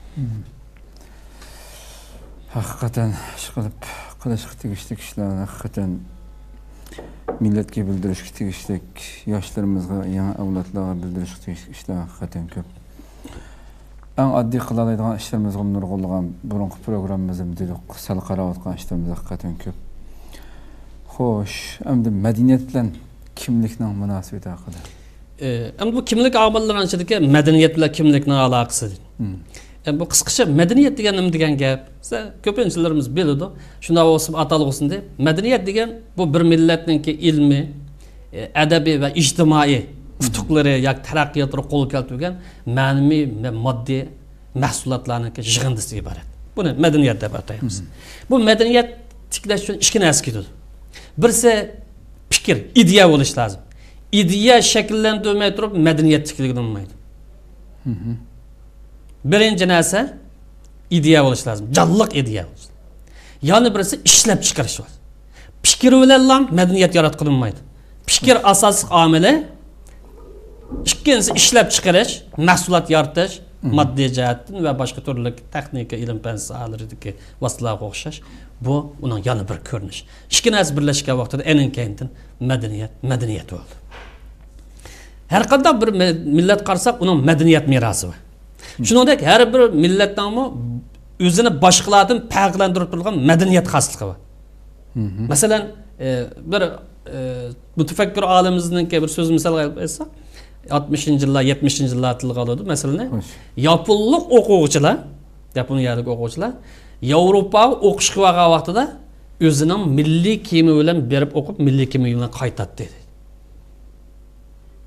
Haqiqatan qilishga tegishli ishlarni haqiqatan millatga bildirishga tegishli, yoshlarimizga, yangi avlodlarga bildirishga tegishli ishlar haqiqatan ko'p. En adli qiladigan ishlarimiz nurg'ulgan burungi programmamizda sal qarayotgan ishlarimiz haqiqatan ko'p. Xo'sh, endi madaniyat bilan kimlikning munosabati haqida. Endi bu kimlik omillarining ichidagi madaniyat bilan kimlikning aloqasi. Bu qisqacha madaniyat degan nima degan gap? Siz ko'pinchalarimiz biladi. Shunday bo'lsin, atalib olsin deb. Madaniyat degan bu bir millatningki ilmi, adabiy va ijtimoiy futuqlari yoki taraqqiyotga qo'l keltirgan ma'naviy va moddiy mahsulotlarning yig'indisiga iborat. Buni madaniyat deb ataymiz. Bu madaniyat tiklash uchun ikki narsa ketadi. Birisi fikr, ideya bo'lish lozim. Ideya shakllantirmay turib madaniyat tikligini bo'lmaydi. Birinchi narsa ideya bo'lish lozim. Jonliq ideya. Yana birisi ishlab chiqarish. Fikr bilan madaniyat yaratib bo'lmaydi. Fikr asosiy omili, ikkinchisi ishlab chiqarish, mahsulot yaratish, moddiy jihatdan va boshqa turli texnika, ilm fan sohalaridagi vositalarga o'xshash. Bu uning yana bir ko'rinish. Ikki narsa birlashgan vaqtida eninkeyin madaniyat bo'ldi. Har qanday bir millat qarsak, uning madaniyat merosi bor. Shuningdek, har bir millatning o'zini boshqalardan farqlantirib turgan madaniyat xosligi bor. Masalan, bir mutafakkir olimimizning bir so'z misol qilib aytsak, 60-yillar, 70-yillar tilga oladi. Masalan, Yaponlik o'quvchilar, Yaponiyalik o'quvchilar Yevropaga o'qishga borgan vaqtida o'zining milliy kiyimi bilan berib o'qib, milliy kiyimi bilan qaytadi dedi.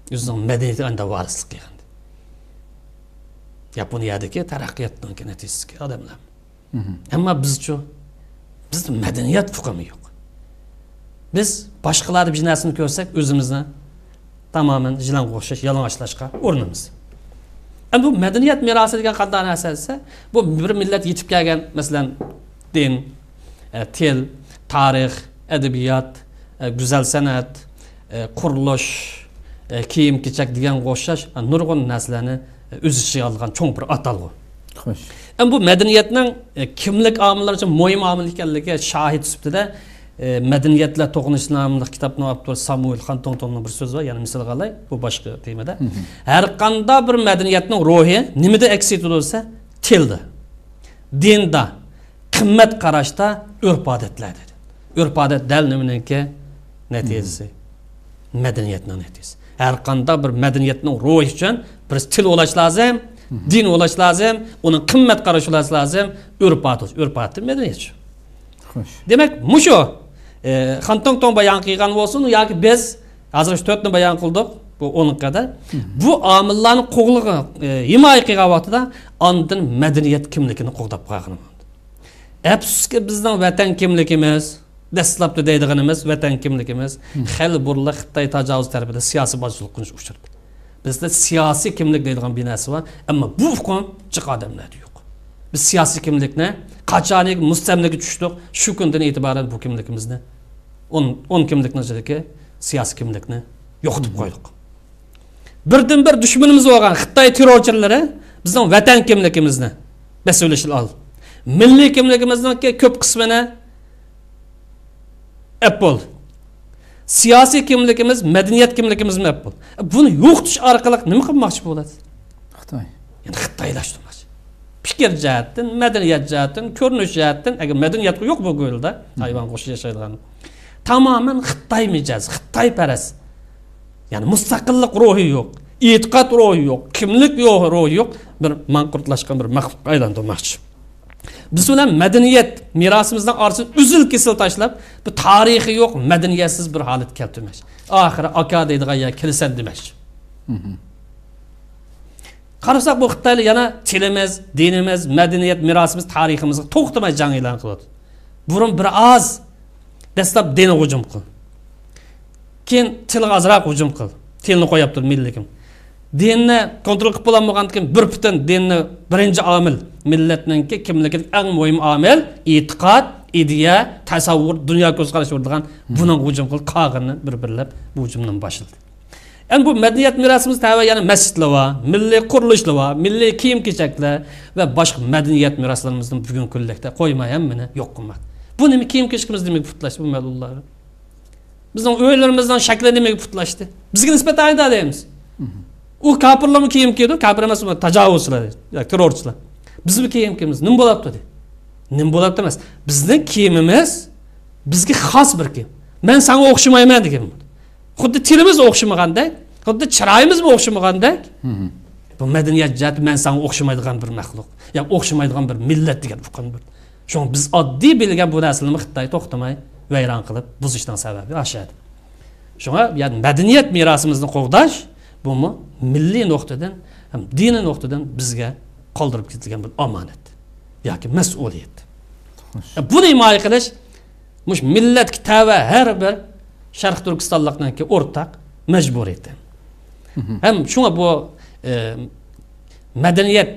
o'zining madaniyatiga anda varislik qilgan. Yaponiyadagi taraqqiyotdan natijasi odamlar. Ammo bizchi bizning madaniyat fuqami yo'q. Biz boshqalar bir narsani ko'rsak, o'zimizni tamoman jilanga o'xshash yalang'ochlashga o'rnimiz. Endi bu madaniyat merosi degan qanday narsa esa, bu bir millat yetib kelgan, masalan, din, til, tarix, adabiyot, go'zal san'at, qurilish, kiyim-kechak degan o'xshash nurg'un narsalarni o'z ichiga olgan cho'ng bir atalg'u. Xo'sh. Bu madaniyatning kimlik omillari uchun muhim omil ekanligi shohid sifatida madaniyatlar to'g'nish nomli kitobni olib turib Samuel Huntingtonning bir so'zi bor, ya'ni misol qilay, bu boshqa temada. Har qanday bir madaniyatning ruhi nimada aks etilsa, tilda, dinda, qimmat qarashda, urf-odatlarda. Urf-odat dal nimaniki natijasi, madaniyatning natijasi. Har qanday bir madaniyatning ruhi uchun bir til bo'lish lozim, din bo'lish lozim, uning qimmat qarashi lozim, urf-odat madaniyat. Xo'sh. Demak, mushu Huntington bayon qilgan bo'lsin yoki biz hozir 4 ni bayon qildik, bu 10 qadar. Bu omillarning qo'g'lig'i himoya qilgan vaqtida ondan madaniyat kimligini qo'g'dab qo'ygan. Afsuski bizning vatan kimligimiz, dastlabda deydiganimiz vatan kimligimiz xil burla Xitoy tajovuz tarafida siyosiy boshchilikka uchradi. Bizda siyosiy kimlik deydigan bir narsa bor, ammo bu hukm chiq odamlar yo'q. Biz siyosiy kimlikni qachonki mustamlaka tushdik, shu kundan e'tiboran bu kimligimizni 10 kimlikni ichidagi siyosiy kimlikni yo'qotib qo'ydik. Birdan bir dushmanimiz bo'lgan Xitoy terrorchilari bizning vatan kimligimizni mas'uliyat oldi. Milliy kimligimizning ko'p qismini Apple. Siyosiy kimligimiz, madaniyat kimligimizni Apple. Buni yo'qotish orqali nima qilmoqchi bo'ladi? Xitoy. Ya'ni Xitoylashtirmoqchi. Fikir jihatdan, madaniyat jihatdan, ko'rinish jihatdan, agar madaniyat yo'q bu yo'lda, hayvon qo'shib yashaydigan. Tamoman Xitoy mijoz, Xitoy paras. Ya'ni mustaqillik ruhi yo'q, e'tiqod ruhi yo'q, kimlik yo'q, ruhi yo'q, bir manqurtlashgan bir maxluq aylantirmoqchi. Biz bilan madaniyat merosimizdan orasini uzil kesil tashlab, bu tarixi yo'q, madaniyatsiz bir holat keltirmoqchi. Oxiri aka deydigan ya kilisan demoqchi. Qarasak bu Xitoylar yana tilimiz, dinimiz, madaniyat merosimiz, tariximizga to'xtamay jang e'lon qiladi. Burun bir oz dastlab dinga hujum qil. Keyin tilga azroq hujum qil. Tilni qo'yib tur millatkim. Dinni kontrol qilib bo'lmagandan keyin bir butun dinni birinchi omil, millatninki kimligining eng muhim omil e'tiqod, ideya, tasavvur, dunyo ko'z qarashi bo'lgan buning hujum qil qog'ini bir-birlab bu hujumdan boshladi. Yani bu medeniyet mirasımız tabi yani mescitler var, milli kuruluşlar var, milli kiyim-kechaklar ve başka medeniyet miraslarımızın bugün küllekte koymayan mı ne? Yok mu? Bu ne mi kiyim-kechakimiz demek putlaştı bu mevzuları? Bizim öğelerimizden şekli demek putlaştı. Bizge nispeten aynı da deyimiz. O kapırlar mı kiyim giydi? Kapır emas mı? Tacavuzçular, yani terörçüler. Bizim kiyim-kechakimiz nim bo'lib dedi? Nim bo'lib emas. Bizning kiyimimiz bizga xos bir kiyim. Men sana o'xshamayman degan. Xuddi tilimiz o'xshamagandek, xuddi chiroyimiz o'xshamagandek. Bu madaniyat jihati men sana o'xshamaydigan bir maxluq, ya o'xshamaydigan bir millat degan fuqan bir. Shun biz oddiy bilgan bu narsalarni Xitoy to'xtamay vayron qilib buzishdan sababi ashadi. Shunga yani madaniyat merosimizni qo'g'dash bu milliy nuqtadan ham diniy nuqtadan bizga qoldirib ketilgan bir omonat yoki mas'uliyat. Buni himoya qilish mush millat kitaba har bir Sharq Turkistonlikniki o'rtaq majburiyati. Ham shunga bu madaniyat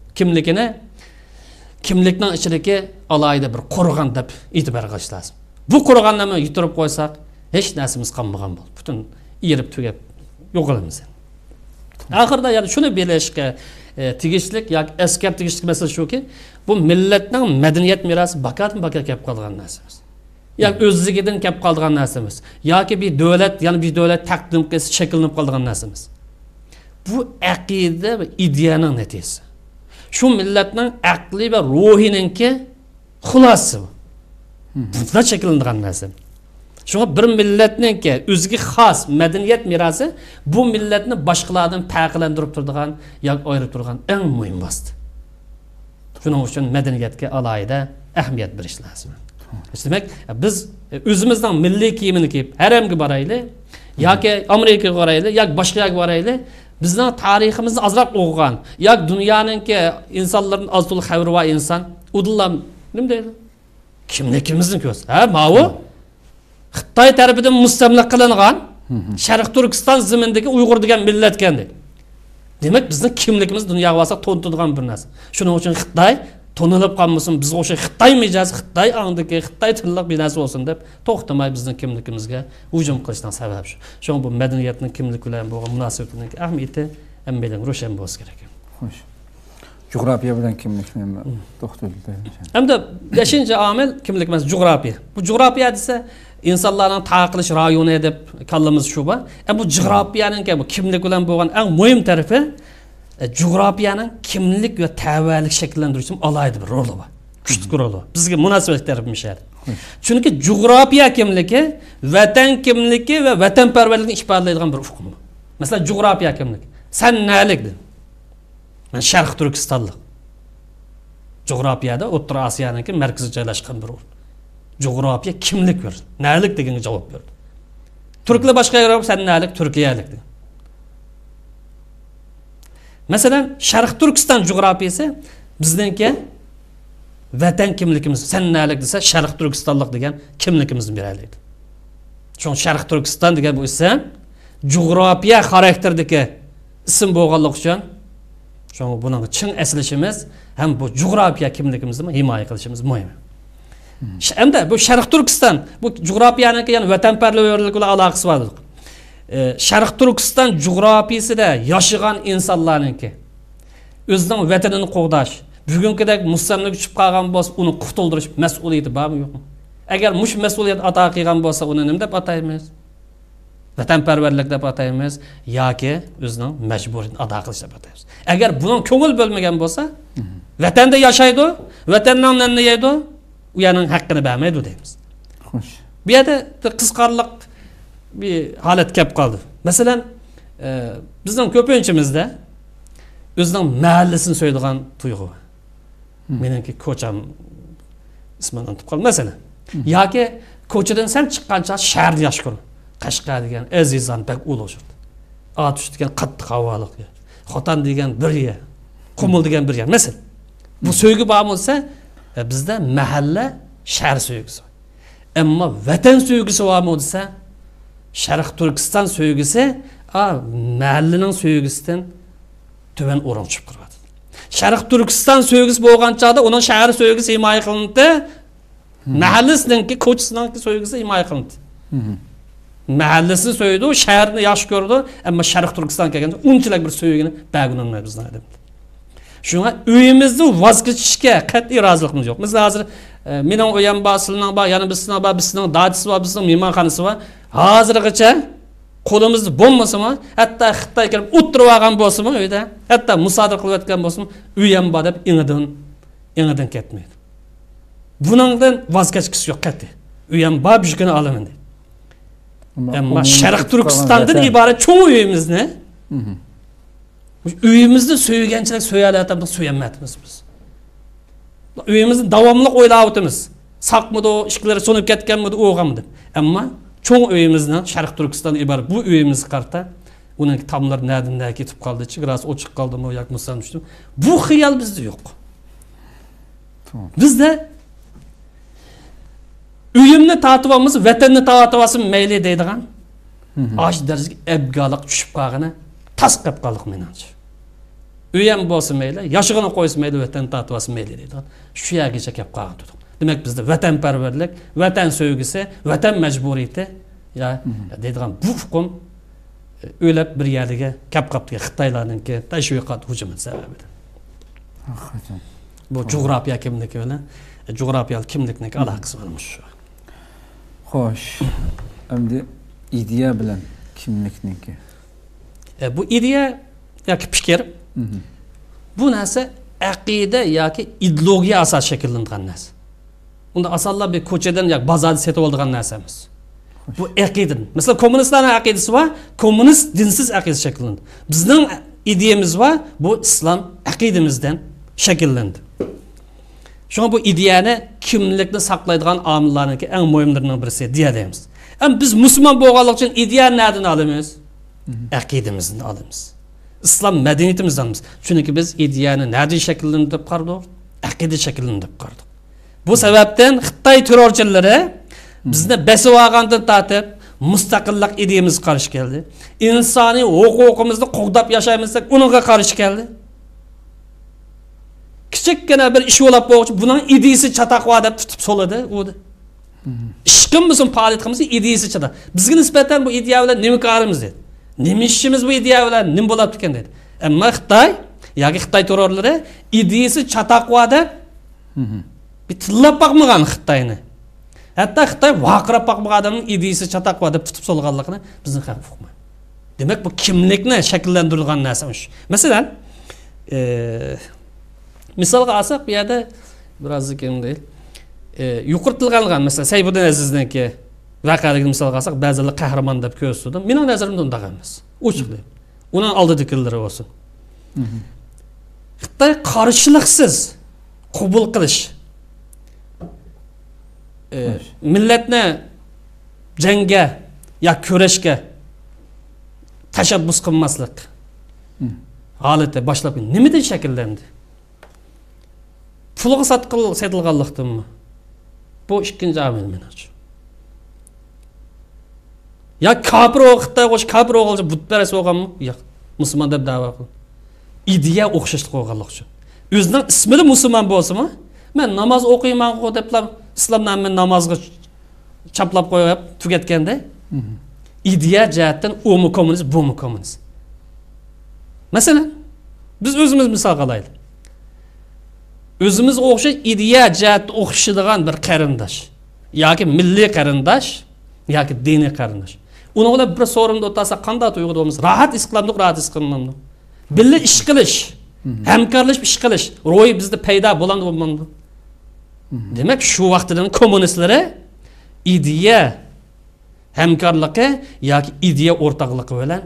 kimlikning ichidagi alohida bir qo'rg'on deb e'tibor qilish lozim. Bu qo'rg'onni yutirib qo'ysak, hech narsamiz qolmagan bo'ladi. Butun erib tugab yo'qolamiz. Oxirida yani shuni bilishga tegishlik yoki askar tegishlik masala shuki, bu millatning madaniyat merosi baqatma-baqat kelib qolgan narsamiz. Yani özlüğünden kep kaldığan narsamiz. Yoki bir devlet, yani bir devlet takdim qilib şekillenip kaldığan narsamiz. Bu aqida ve ideyanın neticesi. Şu milletning aqli ve ruhininki xulosasi. Bunda şekillendiğan narsa. Şuna bir milletninki o'ziga xos madaniyat merosi bu milletni boshqalardan farqlantirib turadigan yoki ayirib turadigan eng muhim vosita. Shuning uchun madaniyatga alohida ahamiyat berish lozim. Demek biz özümüzden milli kiyimini giyip haremge baraylı yoki Amerikaga qaraylik, yoki boshqa yerga qaraylik, bizning tariximizni azroq o'qigan, yoki dunyoninki insonlarning aztul xabari va inson, udillam nima deydi? Kimligimizni ko'z. Ha, ma'u Xitoy tarafidan mustamlak qilingan Sharq Turkiston zimindagi Uyg'ur degan millat ekan deydi. Demak, bizning kimligimiz dunyoga bo'lsa to'ntirgan bir narsa. Shuning uchun Xitoy tonilib qolmasin, biz o'sha Xitoy mijozi, Xitoy ongdagi, Xitoy tilliq binasi bo'lsin deb to'xtamay bizning kimligimizga hujum qilishdan sabab shu. Shuning bu madaniyatning kimlik bilan bo'lgan munosabatining ahamiyati hammadan ro'shan bo'lsa kerak. Xo'sh. Jug'rofiya bilan kimlikni to'xtaldi. Hamda 5-omil kimlik emas, jug'rofiya. Bu jug'rofiya desa insonlarning taqilish rayoni deb kallamiz shu ba. Bu jug'rofiyaning bu kimlik bilan bo'lgan eng muhim tarafi jug'rofiyaning kimlik va tavallik shakllantiruvchi alohida bir roli bor. Kuchli roli. Bizga munosabat tarafimishadi. Chunki jug'rofiya kimligi vatan kimligi va vatanparvarlikni ifodalaydigan bir uqum. Masalan, jug'rofiya kimligi. Sen nalikdi? Men Sharq Turkistonlik. Jug'rofiyada O'rta Osiyoning markaziy joylashgan bir o'rin. Jug'rofiya kimlik berdi? Nalik deganga javob berdi. Turklar boshqa yerga sen nalik, Turkiyalik dedi. Masalan, Sharq Turkiston jug'rofiyasi bizningki vatan kimligimiz, sen nalik desa Sharq Turkistonlik degan kimligimizni beraylik. Chunki Sharq Turkiston degan bu ism jug'rofiya xarakterdagi ism bo'lganligi uchun chunki buning chin aslishimiz ham bu jug'rofiya kimligimizni himoya qilishimiz muhim. Hamda bu Sharq Turkiston bu jug'rofiyaning yana vatanparvarlik bilan aloqasi bor. Sharq Turkiston jug'rofiyasida yashagan insonlarningki o'zining vatanini qo'g'dash, bugünkidek mustamlik tushib qolgan bo'lsa, uni qutuldirish mas'uliyati bormi yo'qmi? Agar mush mas'uliyat ato qilgan bo'lsa, uni nima deb ataymiz? Vatanparvarlik deb ataymiz yoki o'zining majburiyatini ado qilish deb ataymiz. Agar buning ko'ngil bo'lmagan bo'lsa, vatanda yashaydi, vatanning nonni yeydi, u yerning haqqini bermaydi deymiz. Xo'sh. Bu yerda qisqarliq bir holat kelib qoldi. Masalan, bizning ko'pinchimizda o'zining mahallasini so'yadigan tuyg'u. Meningki ko'cham ismini unutib qoldim. Masalan, yoki ko'chadan sal chiqqancha shaharda yashqur. Qashqar degan Azizon bak ulashirdi. Atush degan qattiq havoliq yer. Xotan degan bir yer. Qumul degan bir yer. Masalan, bu so'ygi bor bo'lsa, bizda mahalla shahar so'ygisi. Ammo vatan so'ygisi bormi desa, Sharq Turkiston so'ygisi mahallaning so'ygisidan tuban o'rin chiqib turadi. Sharq Turkiston so'ygisi bo'lgan chog'da uning shahar so'ygisi himoya qilindi. Mahallasiningki, ko'chasiningki so'ygisi himoya qilindi. Mahallasi so'ydi, shaharni yaxshi ko'rdi, ammo Sharq Turkiston kelganda unchalik bir so'ygini bag'unolmaydi bizning adamlar. Shunga uyimizni voz kechishga qat'iy roziligimiz yo'q. Biz hozir mening uyam bor, sizning bor, yana bizning bor, bizning dadisi bor, bizning mehmonxonasi bor. Hozirgacha qo'limizda bo'lmasa-mu, hatto Xitoy kelib o'tirib olgan bo'lsa-mu uyda, hatto musodir qilib o'tgan bo'lsa-mu, uyam bor deb inidan ketmaydi. Buningdan voz kechkish yo'q qat'iy. Uyam bor, bujkini olaman deydi. Ammo Sharq Turkistondan iborat cho'ng uyimizni uyimizni so'yganchilik so'yalayotib so'yamayapmiz biz. Uyimizni davomli o'ylab o'tamiz. Saqmidi, ishqilari so'nib ketganmidi, o'g'amdi. Ammo cho'ng uyimizni Sharq Turkistondan iborat bu uyimiz qarta uning tomlar nadinda ketib qoldi-chi, biroz ochiq qoldimi yoki musam tushdim. Bu xiyol bizda yo'q. Bizda uyimni tatib olmiz, vatanni tatib olsin mayli deydigan. Ash darajaga abgaliq tushib qolgani tasqab qoldik menimcha. Uyam bo'lsa mayli, yashig'ini qo'ysa mayli, vatanni tatib olsin mayli deydigan. Shu yergacha kelib qoldik. Demak bizda vatanparvarlik, vatan sevgisi, vatan majburiyati ya deydigan bu hukm o'ylab bir yerga kelib qoldi. Xitoylarninki tashviqot hujumi sababidan. Haqiqatan. Bu jug'rofiya kimligi bilan jug'rofiyalik kimlikning aloqasi bo'lmuş shu. Xo'sh. Endi ideya bilan kimlikniki. Bu ideya yoki fikr bu narsa aqida yoki ideologiya asos shakllangan narsa. Unda asonlar bir ko'chadan yoki bozorda sotib oladigan narsa emas. Bu aqida. Masalan, kommunistlarning aqidasi va kommunist dinsiz aqida shakllandi. Bizning ideyamiz va bu islom aqidamizdan shakllandi. Şuna bu ideyani kimlikni saqlaydigan omillarniki eng muhimlarining birisi deya deymiz. Biz musulmon bo'lganlik uchun ideyani nereden olamiz? Aqidamizdan olamiz. İslam medeniyetimizden olamiz. Çünkü biz ideyani nereden shakllantirib qardik? Aqida shakllantirib qardik. Bu sebepten Xitoy terrorchilari bizni besib olgandan tortib mustaqillik ideyamiz qarshi keldi. İnsani huquqimizni qo'g'dab yashaymisak, uningga qarshi keldi. Kichikkina bir ish bo'lib qo'ychi, buning ideyasi chataqva deb tutib soladi, o'di. Ishqimizning faoliyat qilmasa ideyasi chata. Bizga nisbatan bu ideya bilan nima qarimiz dedi. Nima ishimiz bu ideya bilan nima bo'lib ekan dedi. Ammo Xitoy yoki Xitoy terrorlari ideyasi chataqva deb bir tillab boqmagan Xitoyni. Hatto Xitoy vaqirab boqmagan odamning ideyasi chataqva deb tutib solganligini bizni ham uqmaydi. Demak bu kimlikni shakllantirilgan narsa shu. Masalan, misolga olsak, bu yerda biroz kim deyil. Yuqortilgan mesela Sayfiddin Aziz'ninki vaqaligini misolga olsak, ba'zilar qahramon deb ko'rsatdim. Mening nazarimda unday emas. Ochiq deyman. Uning oldidagilari bo'lsin. Xitoy qarshiliksiz qabul qilish, millatni jangga yo kurashga tashabbus qilmaslik holati boshlab nimadan shakllandi? Pulga sotilganlikdanmi? Bu ikkinchi omil menimcha. Ya kafir o'qitda qo'sh kafir o'g'ilcha butparast bo'lganmi? Yo'q. Musulmon deb da'vo qildi. Ideya o'xshashlik qo'yganlik uchun. O'zining ismida musulmon bo'lsa-mi? Men namoz o'qiyman-ku deb islomdan men namozga chaplab qo'yib tugatganda, ideya jihatdan u kommunist, bu kommunist. Masalan, biz o'zimiz misol qilaylik. Özümüz o'xshash ideya jihatda o'xshaydigan bir qarindosh yoki milliy qarindosh yoki diniy qarindosh. Uni bilan bir so'rinda o'tasa qanday tuyg'uimiz? Rahat his qilamdik, rahat his qilmamdi. Birga ish qilish, hamkorlashib ish qilish ro'yi bizda paydo bo'ladi, bo'lmadi. Demak, shu vaqtdan kommunistlari ideya hamkorligi yoki ideya o'rtoqligi bilan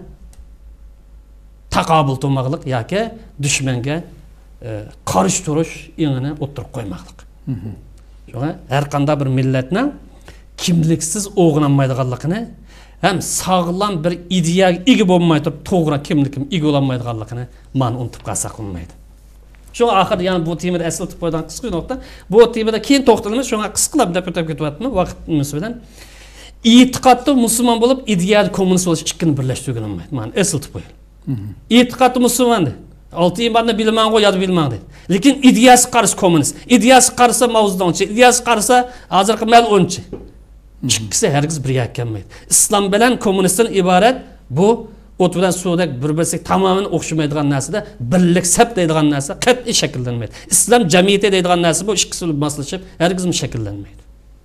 taqobil to'maqlik yoki dushmanga qarshi turish ingini o'tirib qo'ymoqlik. Shunga har qanday bir millatning kimliksiz o'g'lanmaydiganligini ham sog'lom bir ideyaga ega bo'lmay turib to'g'ri kimlikka ega bo'lmaydiganligini men unutib qolsak bo'lmaydi. Shu oxirida yana bu temada aslatib qo'ygan qisqa nuqta. Bu temada keyin to'xtalamiz. Shunga qisqalab deb o'tib ketyapman vaqt munosabati bilan. E'tiqodda musulmon bo'lib, ideal kommunist bo'lish ikkini birlashtirgan olmaydi. Men aslatib qo'yay. E'tiqodda musulmondir. Altı imanını bilmem o ya da bilmem değil. Lakin ideyası karşı komünist. İdeyası karşı mavzudançı. İdeyası karşı hazırki mel onçı. İkisi herkes bir yakınmaydı. İslam bilen komünistin ibaret bu ot bilen sudak birbirisi tamamen okşamaydıgan narsa da birlik sep deydigan narsa qat'iy shakllanmaydi. İslam jamiyati deydigan narsa bu ikisi maslashib herkes mi shakllanmaydi.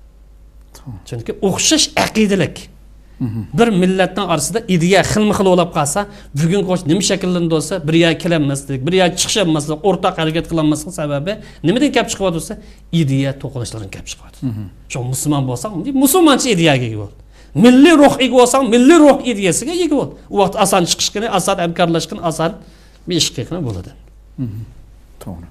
Çünkü o'xshash aqidilik bir millatning orasida ideya xilma-xil bo'lib qolsa, bugun qo'sh nima shakllanib bo'lsa, bir yo'l kelinmaslik, bir yo'l chiqishmaslik, o'rtaq harakat qilinmaslik sababi nimadan kelib chiqyapti bo'lsa, ideya to'qnashuvlardan kelib chiqyapti. Shu musulmon bo'lsang, musulmoncha ideyaga ega bo'l. Milliy ruh ega bo'lsang, milliy ruh ideyasiga ega bo'l. U vaqt oson chiqishgani, oson hamkorlashgan, oson bir ish qilgan bo'ladi. To'g'ri.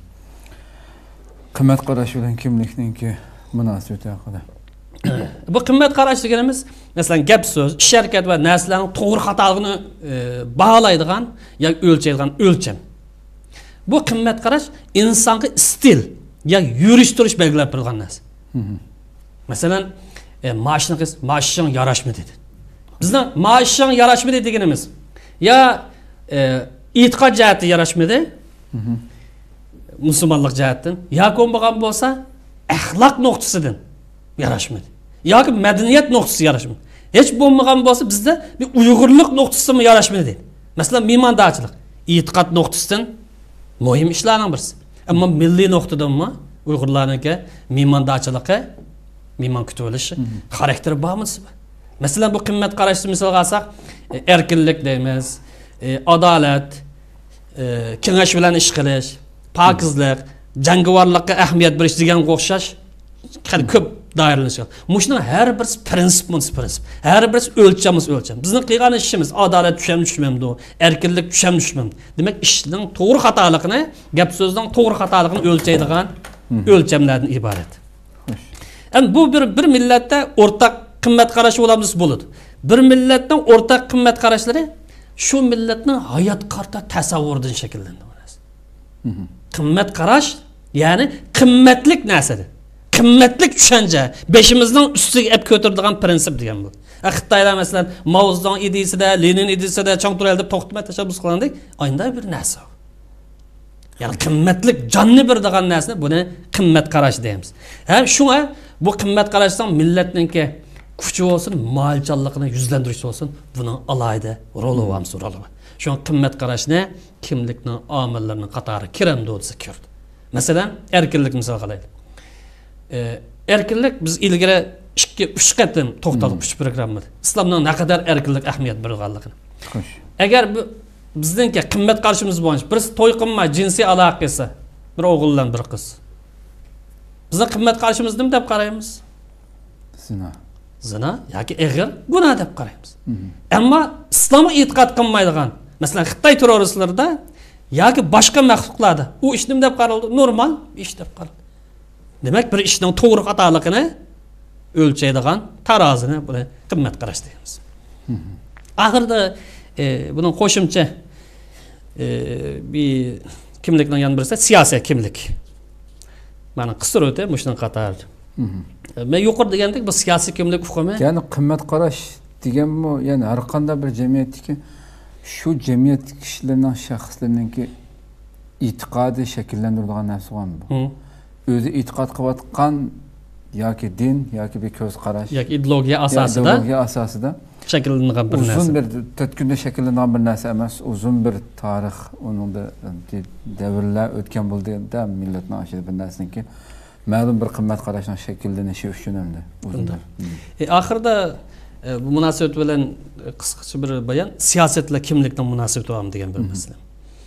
Qimmat qarash bilan kimlikninki munosabati haqida. Bu qimmat qarash deganimiz, masalan, gap so'z, ish harakat va narsalarning to'g'ri xatoligini baholaydigan yoki o'lchaydigan o'lcham. Bu qimmat qarash insonga stil yoki yurish-turish belgilab berilgan narsa. Masalan, maoshing yarashmadi dedi. Bizning maoshing yarashmadi deganimiz ya e'tiqod jihati yarashmadi, musulmonlik jihatdan, yoki bo'lgan bo'lsa, axloq nuqtasidan yarashmadi. Yoki madaniyat nuqtasi yarashmadi. Hech bo'lmagan bo'lsa bizda bir uyg'urlik nuqtasimi yarashmadi deydi. Masalan, mehmondochilik e'tiqod nuqtasidan muhim ishlarning birisi. Ammo milliy nuqtadanmi uyg'urlarniki mehmondochiligi, mehmon kutib olishi xarakteri bormi? Masalan, bu qimmat qarashni misolga olsak, erkinlik deymiz, adolat, kengash bilan ish qilish, pokizlik, jangovarlikka ahamiyat berish deganga o'xshash ko'p doiralashgan. Mushning har bir prinsip. Har bir o'lcham. Bizning qilgan ishimiz adolat tushunmamdi, erkinlik tushunmamdi. Demak, ishning to'g'ri xatoligini, gap so'zning to'g'ri xatoligini o'lchaydigan o'lchamlardan iborat. Endi bu bir millatda o'rtaq qimmat qarashi bo'lamiz bo'ladi. Bir millatning o'rtaq qimmat qarashlari shu millatning hayot qarta tasavvuridan shakllanadi. Qimmat qarash, ya'ni qimmatlik narsadir. Qimmatlik tushuncha beshimizning ustiga ep ko'taradigan prinsip degan bu. Xitoylar masalan Mao Zedong ideyasida, Lenin ideyasida cho'ng turadi deb to'xtatmay tashabbus qilgandik, aynan bir narsa. Ya'ni qimmatlik jonni bir degan narsani buni qimmat qarash deymiz. Ha, shunga bu qimmat qarashdan millatninki kuchi olsun, malchalligini yuzlantirish olsun, buning alayda roli bo'lamiz, roli. Şu qimmat qarashni kimlikning omillarining qatori kiramdi desa ko'rdi. Masalan, erkinlik misol qilaylik. Erkinlik biz ilgari 2-3 qatim to'xtalib uch programmada. Islomning naqadar erkinlik ahamiyat berganligini. Xo'sh. Agar bu bizningki qimmat qarashimiz bo'yicha bir to'y qilma jinsiy aloqa qilsa, bir o'g'il bilan bir qiz. Bizning qimmat qarashimiz nima deb qaraymiz? Zina yoki ig'ir gunoh deb qaraymiz. Ammo islomga e'tiqod qilmaydigan, masalan Xitoy terroristlarida yoki boshqa maxluqlarda u ish nima deb qaraldi? Normal ish deb qaraldi. Demak, bir ishning to'g'ri xatoligini o'lchaydigan tarozini buni qimmat qarash deymiz. Oxirida buning qo'shimcha bir kimlikning yana birisi siyosiy kimlik. Mana qisqa o'ta mushning qatori. Men yuqori degandek bu siyosiy kimlik hukmi. Ya'ni qimmat qarash deganmi, ya'ni har qanday bir jamiyatdagi shu jamiyat kishilarining shaxslarininki e'tiqodi shakllantiradigan narsa bormi bu? O'zi e'tiqod qilayotgan yoki din yoki bir ko'z qarash yoki ideologiya asosida shakllangan bir narsa. Uzun bir tatkunda shakllangan bir narsa emas, uzun bir tarix, uningda davrlar o'tgan bo'ldi-da millatning ashida bir narsaniki ma'lum bir qimmat qarashning shakllanishi uchun hamda uzundir. Oxirida bu munosabat bilan qisqacha bir bayon siyosatla kimlikning munosabati ham degan bir masala.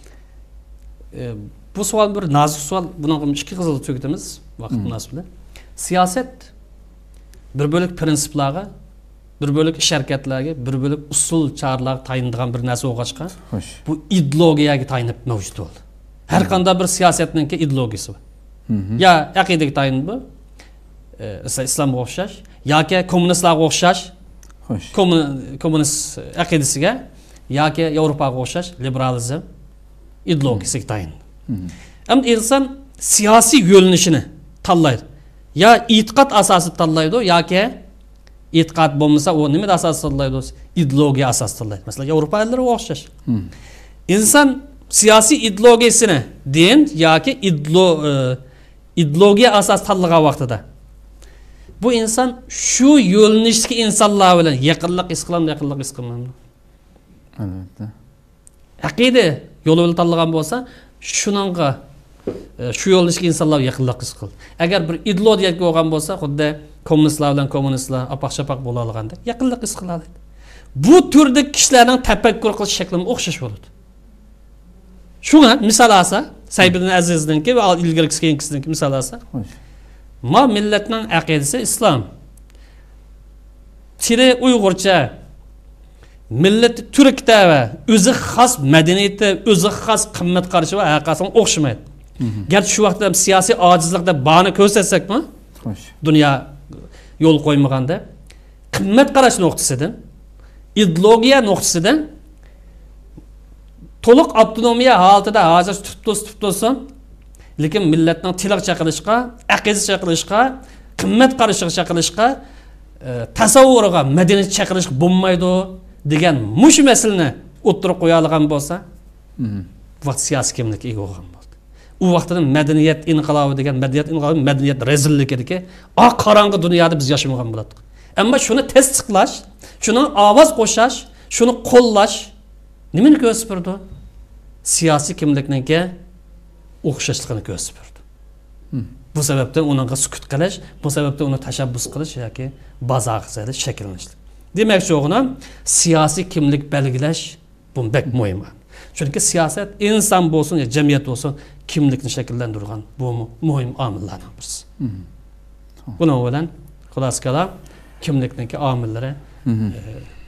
Bu savol bir nozik savol, buni ikki qizil to'kitamiz vaqt munosabati. Siyosat bir bo'lik prinsiplarga, bir bo'lik ish harakatlarga, bir bo'lik usul choralarga tayinadigan bir narsa bo'lg'achqa, bu ideologiyaga tayinib mavjud bo'ldi. Har qanday bir siyosatning ideologiyasi bor. Ya aqidaga tayinib bu, islomga o'xshash, yoki kommunistlarga o'xshash, kommunist aqidasiga, yoki Yevropaga o'xshash liberalizm ideologiyasiga tayinib. Ammo inson siyosiy yo'linishini tanlaydi. Ya e'tiqod asosida tanlaydi yoki e'tiqod bo'lmasa u nima asosida tanlaydi? Ideologiya asosida tanlaydi. Masalan, Yevropaliklarga o'xshash. Inson siyosiy ideologiyasini din yoki ideologiya asosida tanlagan vaqtida bu inson shu yo'linishdagi insonlar bilan yaqinlik his qilamdi, yaqinlik his qilmaydi. Albatta. Aqida yo'li bilan tanlagan bo'lsa, shuningga shu yo'linishdagi insonlar yaqinlik his qiladi. Agar bir ideologiyaga bo'lgan bo'lsa, xuddi kommunistlar bilan kommunistlar apaq-chapaq bo'la olganda yaqinlik his qiladi. Bu turdagi kishilarning tafakkur qilish shaklini o'xshash bo'ladi. Shunga misol olsa, Saybidin Azizningki va ilgarisi keyingisiniki misol olsa, ma millatning aqidasi islom. Tiri Uyg'urcha millat turkda va o'zi xos madaniyati, o'zi xos qimmat qarashi va haqiqatan o'xshamaydi. Garchi shu vaqtda siyosiy ojizlikda bani ko'rsatsakmi, dunyo yo'l qo'ymaganda qimmat qarash nuqtasidan, ideologiya nuqtasidan to'liq avtonomiya holatida hozir tutib lekin millatning tilaq chaqirishga, aqida chaqirishga, qimmat qarashiga chaqirishga, tasavvuriga, madaniyat chaqirishga bo'lmaydi degan mush masalani o'tirib qo'ya olgan bo'lsa, vaqt siyosiy kimlik ega bo'lgan bo'ldi. U vaqtda madaniyat inqilobi degan madaniyat rezilligidagi oq qorong'i dunyoda biz yashamagan bo'lardik. Ammo shuni tasdiqlash, shuni ovoz qo'shash, shuni qo'llash nimani ko'rsatdi? Siyosiy kimlikningga o'xshashligini ko'rsatdi. Bu sababdan uningga sukut qilish, bu sababdan uni tashabbus qilish yoki bazoqsada shakllanish. Demak, o'g'lim siyosiy kimlik belgilash bu bek muhim. Chunki siyosat inson bo'lsin, jamiyat bo'lsin, kimlikni shakllantirgan bu muhim omillardan birisi. Buning bilan xulosa qilib, kimlikning omillari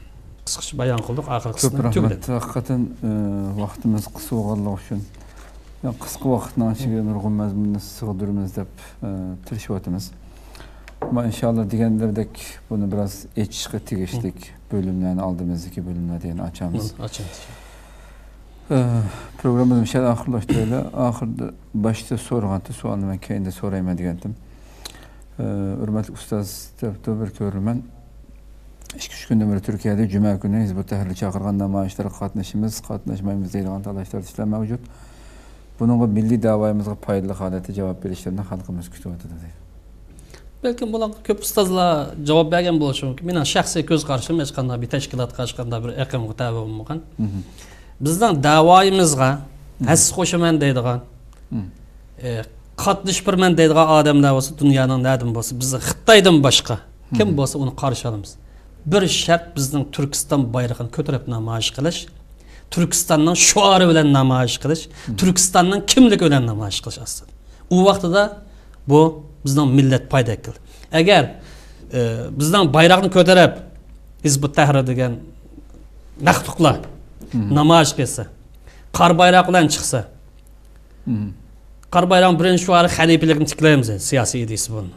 qisqacha bayon qildik, oxirgi qismini tugadi. Haqiqatan vaqtimiz qisqa bo'lganligi uchun Yani kısa vakitden içinde nurgun mazmununu sığdırırız dep tirişiyotimiz. Ama inşallah digenlerdek bunu biraz eçişke tigiştik. Bölümlerini aldığımız 2 bölümler diye açamız. Açamız. Programımız bir şey ahırlaştı. Ahırda başta sorğantı sualını ben kendi sorayım digendim. Hürmetli ustaz tebrik bir körmen. 2-3 günden beri Türkiye'de Cuma günü Hizbut Tahrir'e çağırgan namayişlere qatnaşmayımız deyilgan talaşlar işler mevcut. Bununla milli davayımızga paydalı halete cevap verişlerine halkımız kütüp atdı. Belki bular köp ustazlar cevap bergen boluşu mumkin. Mening shaxsiy ko'z qarashim hech qanday bir tashkilotga hech qanday bir aqimga tabi bo'lmagan. Bizning da'voyimizga hassi qo'shaman deydigan, qatnashpirman deydigan odamlar bo'lsa, dunyoning nadim bo'lsa, biz Xitoydan boshqa kim bo'lsa uni qarshi olamiz. Bir shart bizning Turkiston bayrog'ini ko'tarib namoyish qilish, Turkistonning shuari bilan namoyish qilish, Turkistonning kimligi bilan namoyish qilish aslida. U vaqtida bu bizning millat paydo qildi. Agar bizning bayroqni ko'tarib Hizbut Tahrir degan naqtuqlar namoyish qilsa, qor bayroq bilan chiqsa, qor bayroq birinchi shuari xalifalikni tiklaymiz, siyosiy ideyasi buni.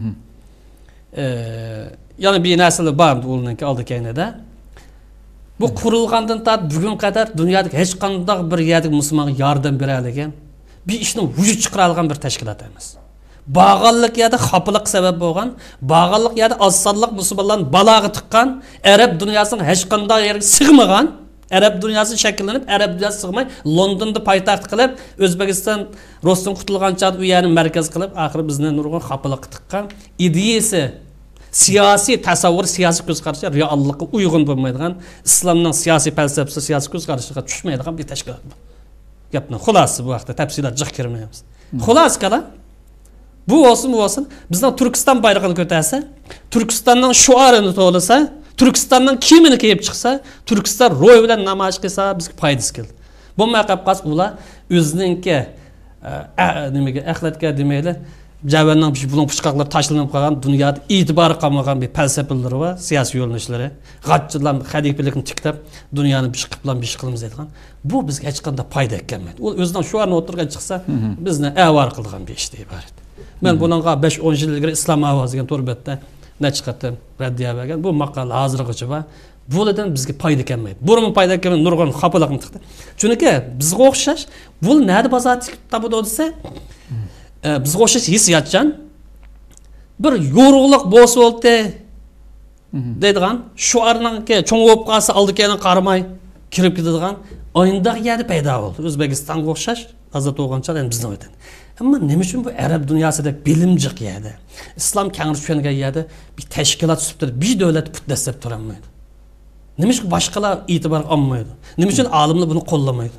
Yani bir nesli var bununki aldı kendine. Bu kurulgandan ta bugün kadar dünyada hiç qanday bir yerde Müslüman yardım beradigan bir işni vücut chiqaradigan bir tashkilot emas. Bağallık ya da xapılık sebep bo'lgan, bağallık ya da azsallık Müslümanların balag'i tiqqan, Arab dünyasının hiç qanday yerga sig'magan, Arab dünyası şekillenip, Arab dünyası sig'may, Londonda paytaxt qilib, O'zbekiston Roston qutulgancha u yerni markaz qilib, axir bizni nurg'un xapılık tiqqan ideyasi siyasi tasavvur, siyasi ko'z qarashi reallikka uyg'un bo'lmaydigan, islomning siyosiy falsafasi, siyosiy ko'z qarashiga tushmaydigan bir tashkilot bu. Gapning xulosasi bu vaqtda tafsilot jiq kirmaymiz. Xulos qala bu olsun, bizning Turkiston bayrog'ini ko'tarsa, Turkistonning shuarini to'lasa, Turkistonning kiyimini kiyib chiqsa, Turkiston ro'y bilan namoyish qilsa, bizga foydasi keldi. Bu maqabqas ular o'zininki nimaga axlatga demayli Cəvəldən bunun pıçqaqları taşlanıb qalğan, dünyada itibarı qalmagan bir fəlsəfələri var, siyasi yolunuşları. Qaççılar xəlifəlikni tiklab, dünyanı bir qıplan bir qılımız etgan. Bu bizə heç qanday fayda etməydi. O özündən şu an oturğan çıxsa, bizni əvar qılğan bir işdə ibarət. Mən bununla 5-10 il ilgiri İslam Avazı degan torbətdə nə çıxartdım, rəddiyə vergan. Bu maqala hazırlıqçı var. Bulardan bizə fayda etməydi. Bunun fayda etməyən nurgun xapılığını çıxdı. Çünki bizə oxşaş, bu nədə bazar tapıdı olsa, bizga o'xshash hissiyotchan bir yo'rug'liq bo'lsa oldi deydigan shuarningki cho'ng bo'lib qolsa oldikani qaramay kirib ketadigan o'yindoq yerda paydo bo'ldi. O'zbekistonga o'xshash azat o'g'anchal endi bizni o'ydan. Ammo nima uchun bu arab dunyosida bilimjiq yerda, islom keng tushungan yerda bir tashkilot tuzib bir davlat putlashib turolmaydi? Nima uchun boshqalar e'tibor olmaydi? Nima uchun olimlar buni qo'llamaydi?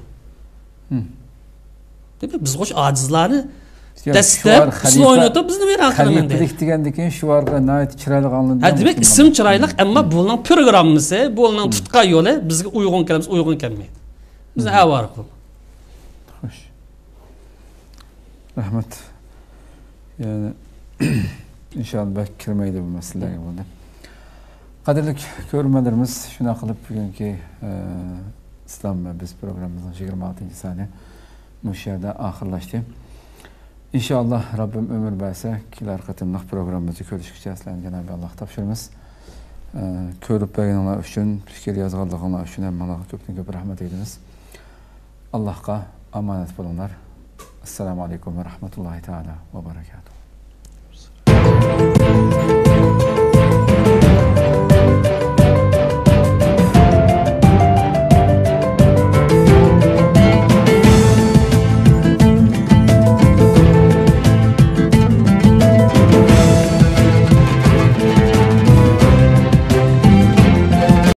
Demak, biz o'sha ojizlarni Dəstəb, sizin oynatıb, bizini verin qılımın deyil. Xəlifəlik digəndəkin şuarqa nəhayət çiraylıq anıldı. Demək, isim çiraylıq, amma bunun programımızı, bunun tutqa yolu bizə uyğun kəlimiz, uyğun kəlməydi. Bizə əvarıq bu. Xoş. Rəhmət. Yəni, inşallah bəlkə kirməydi bu məsələyə bunda. Qadirlik görmələrimiz, şuna qılıb bugünkü İslam və Biz programımızın 26-cı saniyə müşahədə axırlaşdı. İnşallah Rabbim ömür verse kiler katımlıq programımızı görüşküçe aslan Cenab-ı Allah tapşırımız. Körüp beğenenler üçün, fikir yazğanlar üçün Allah'a köpten rahmet ediniz. Allah'a emanet bulunlar. Esselamu Aleyküm ve Rahmetullahi Teala ve Berekatuhu.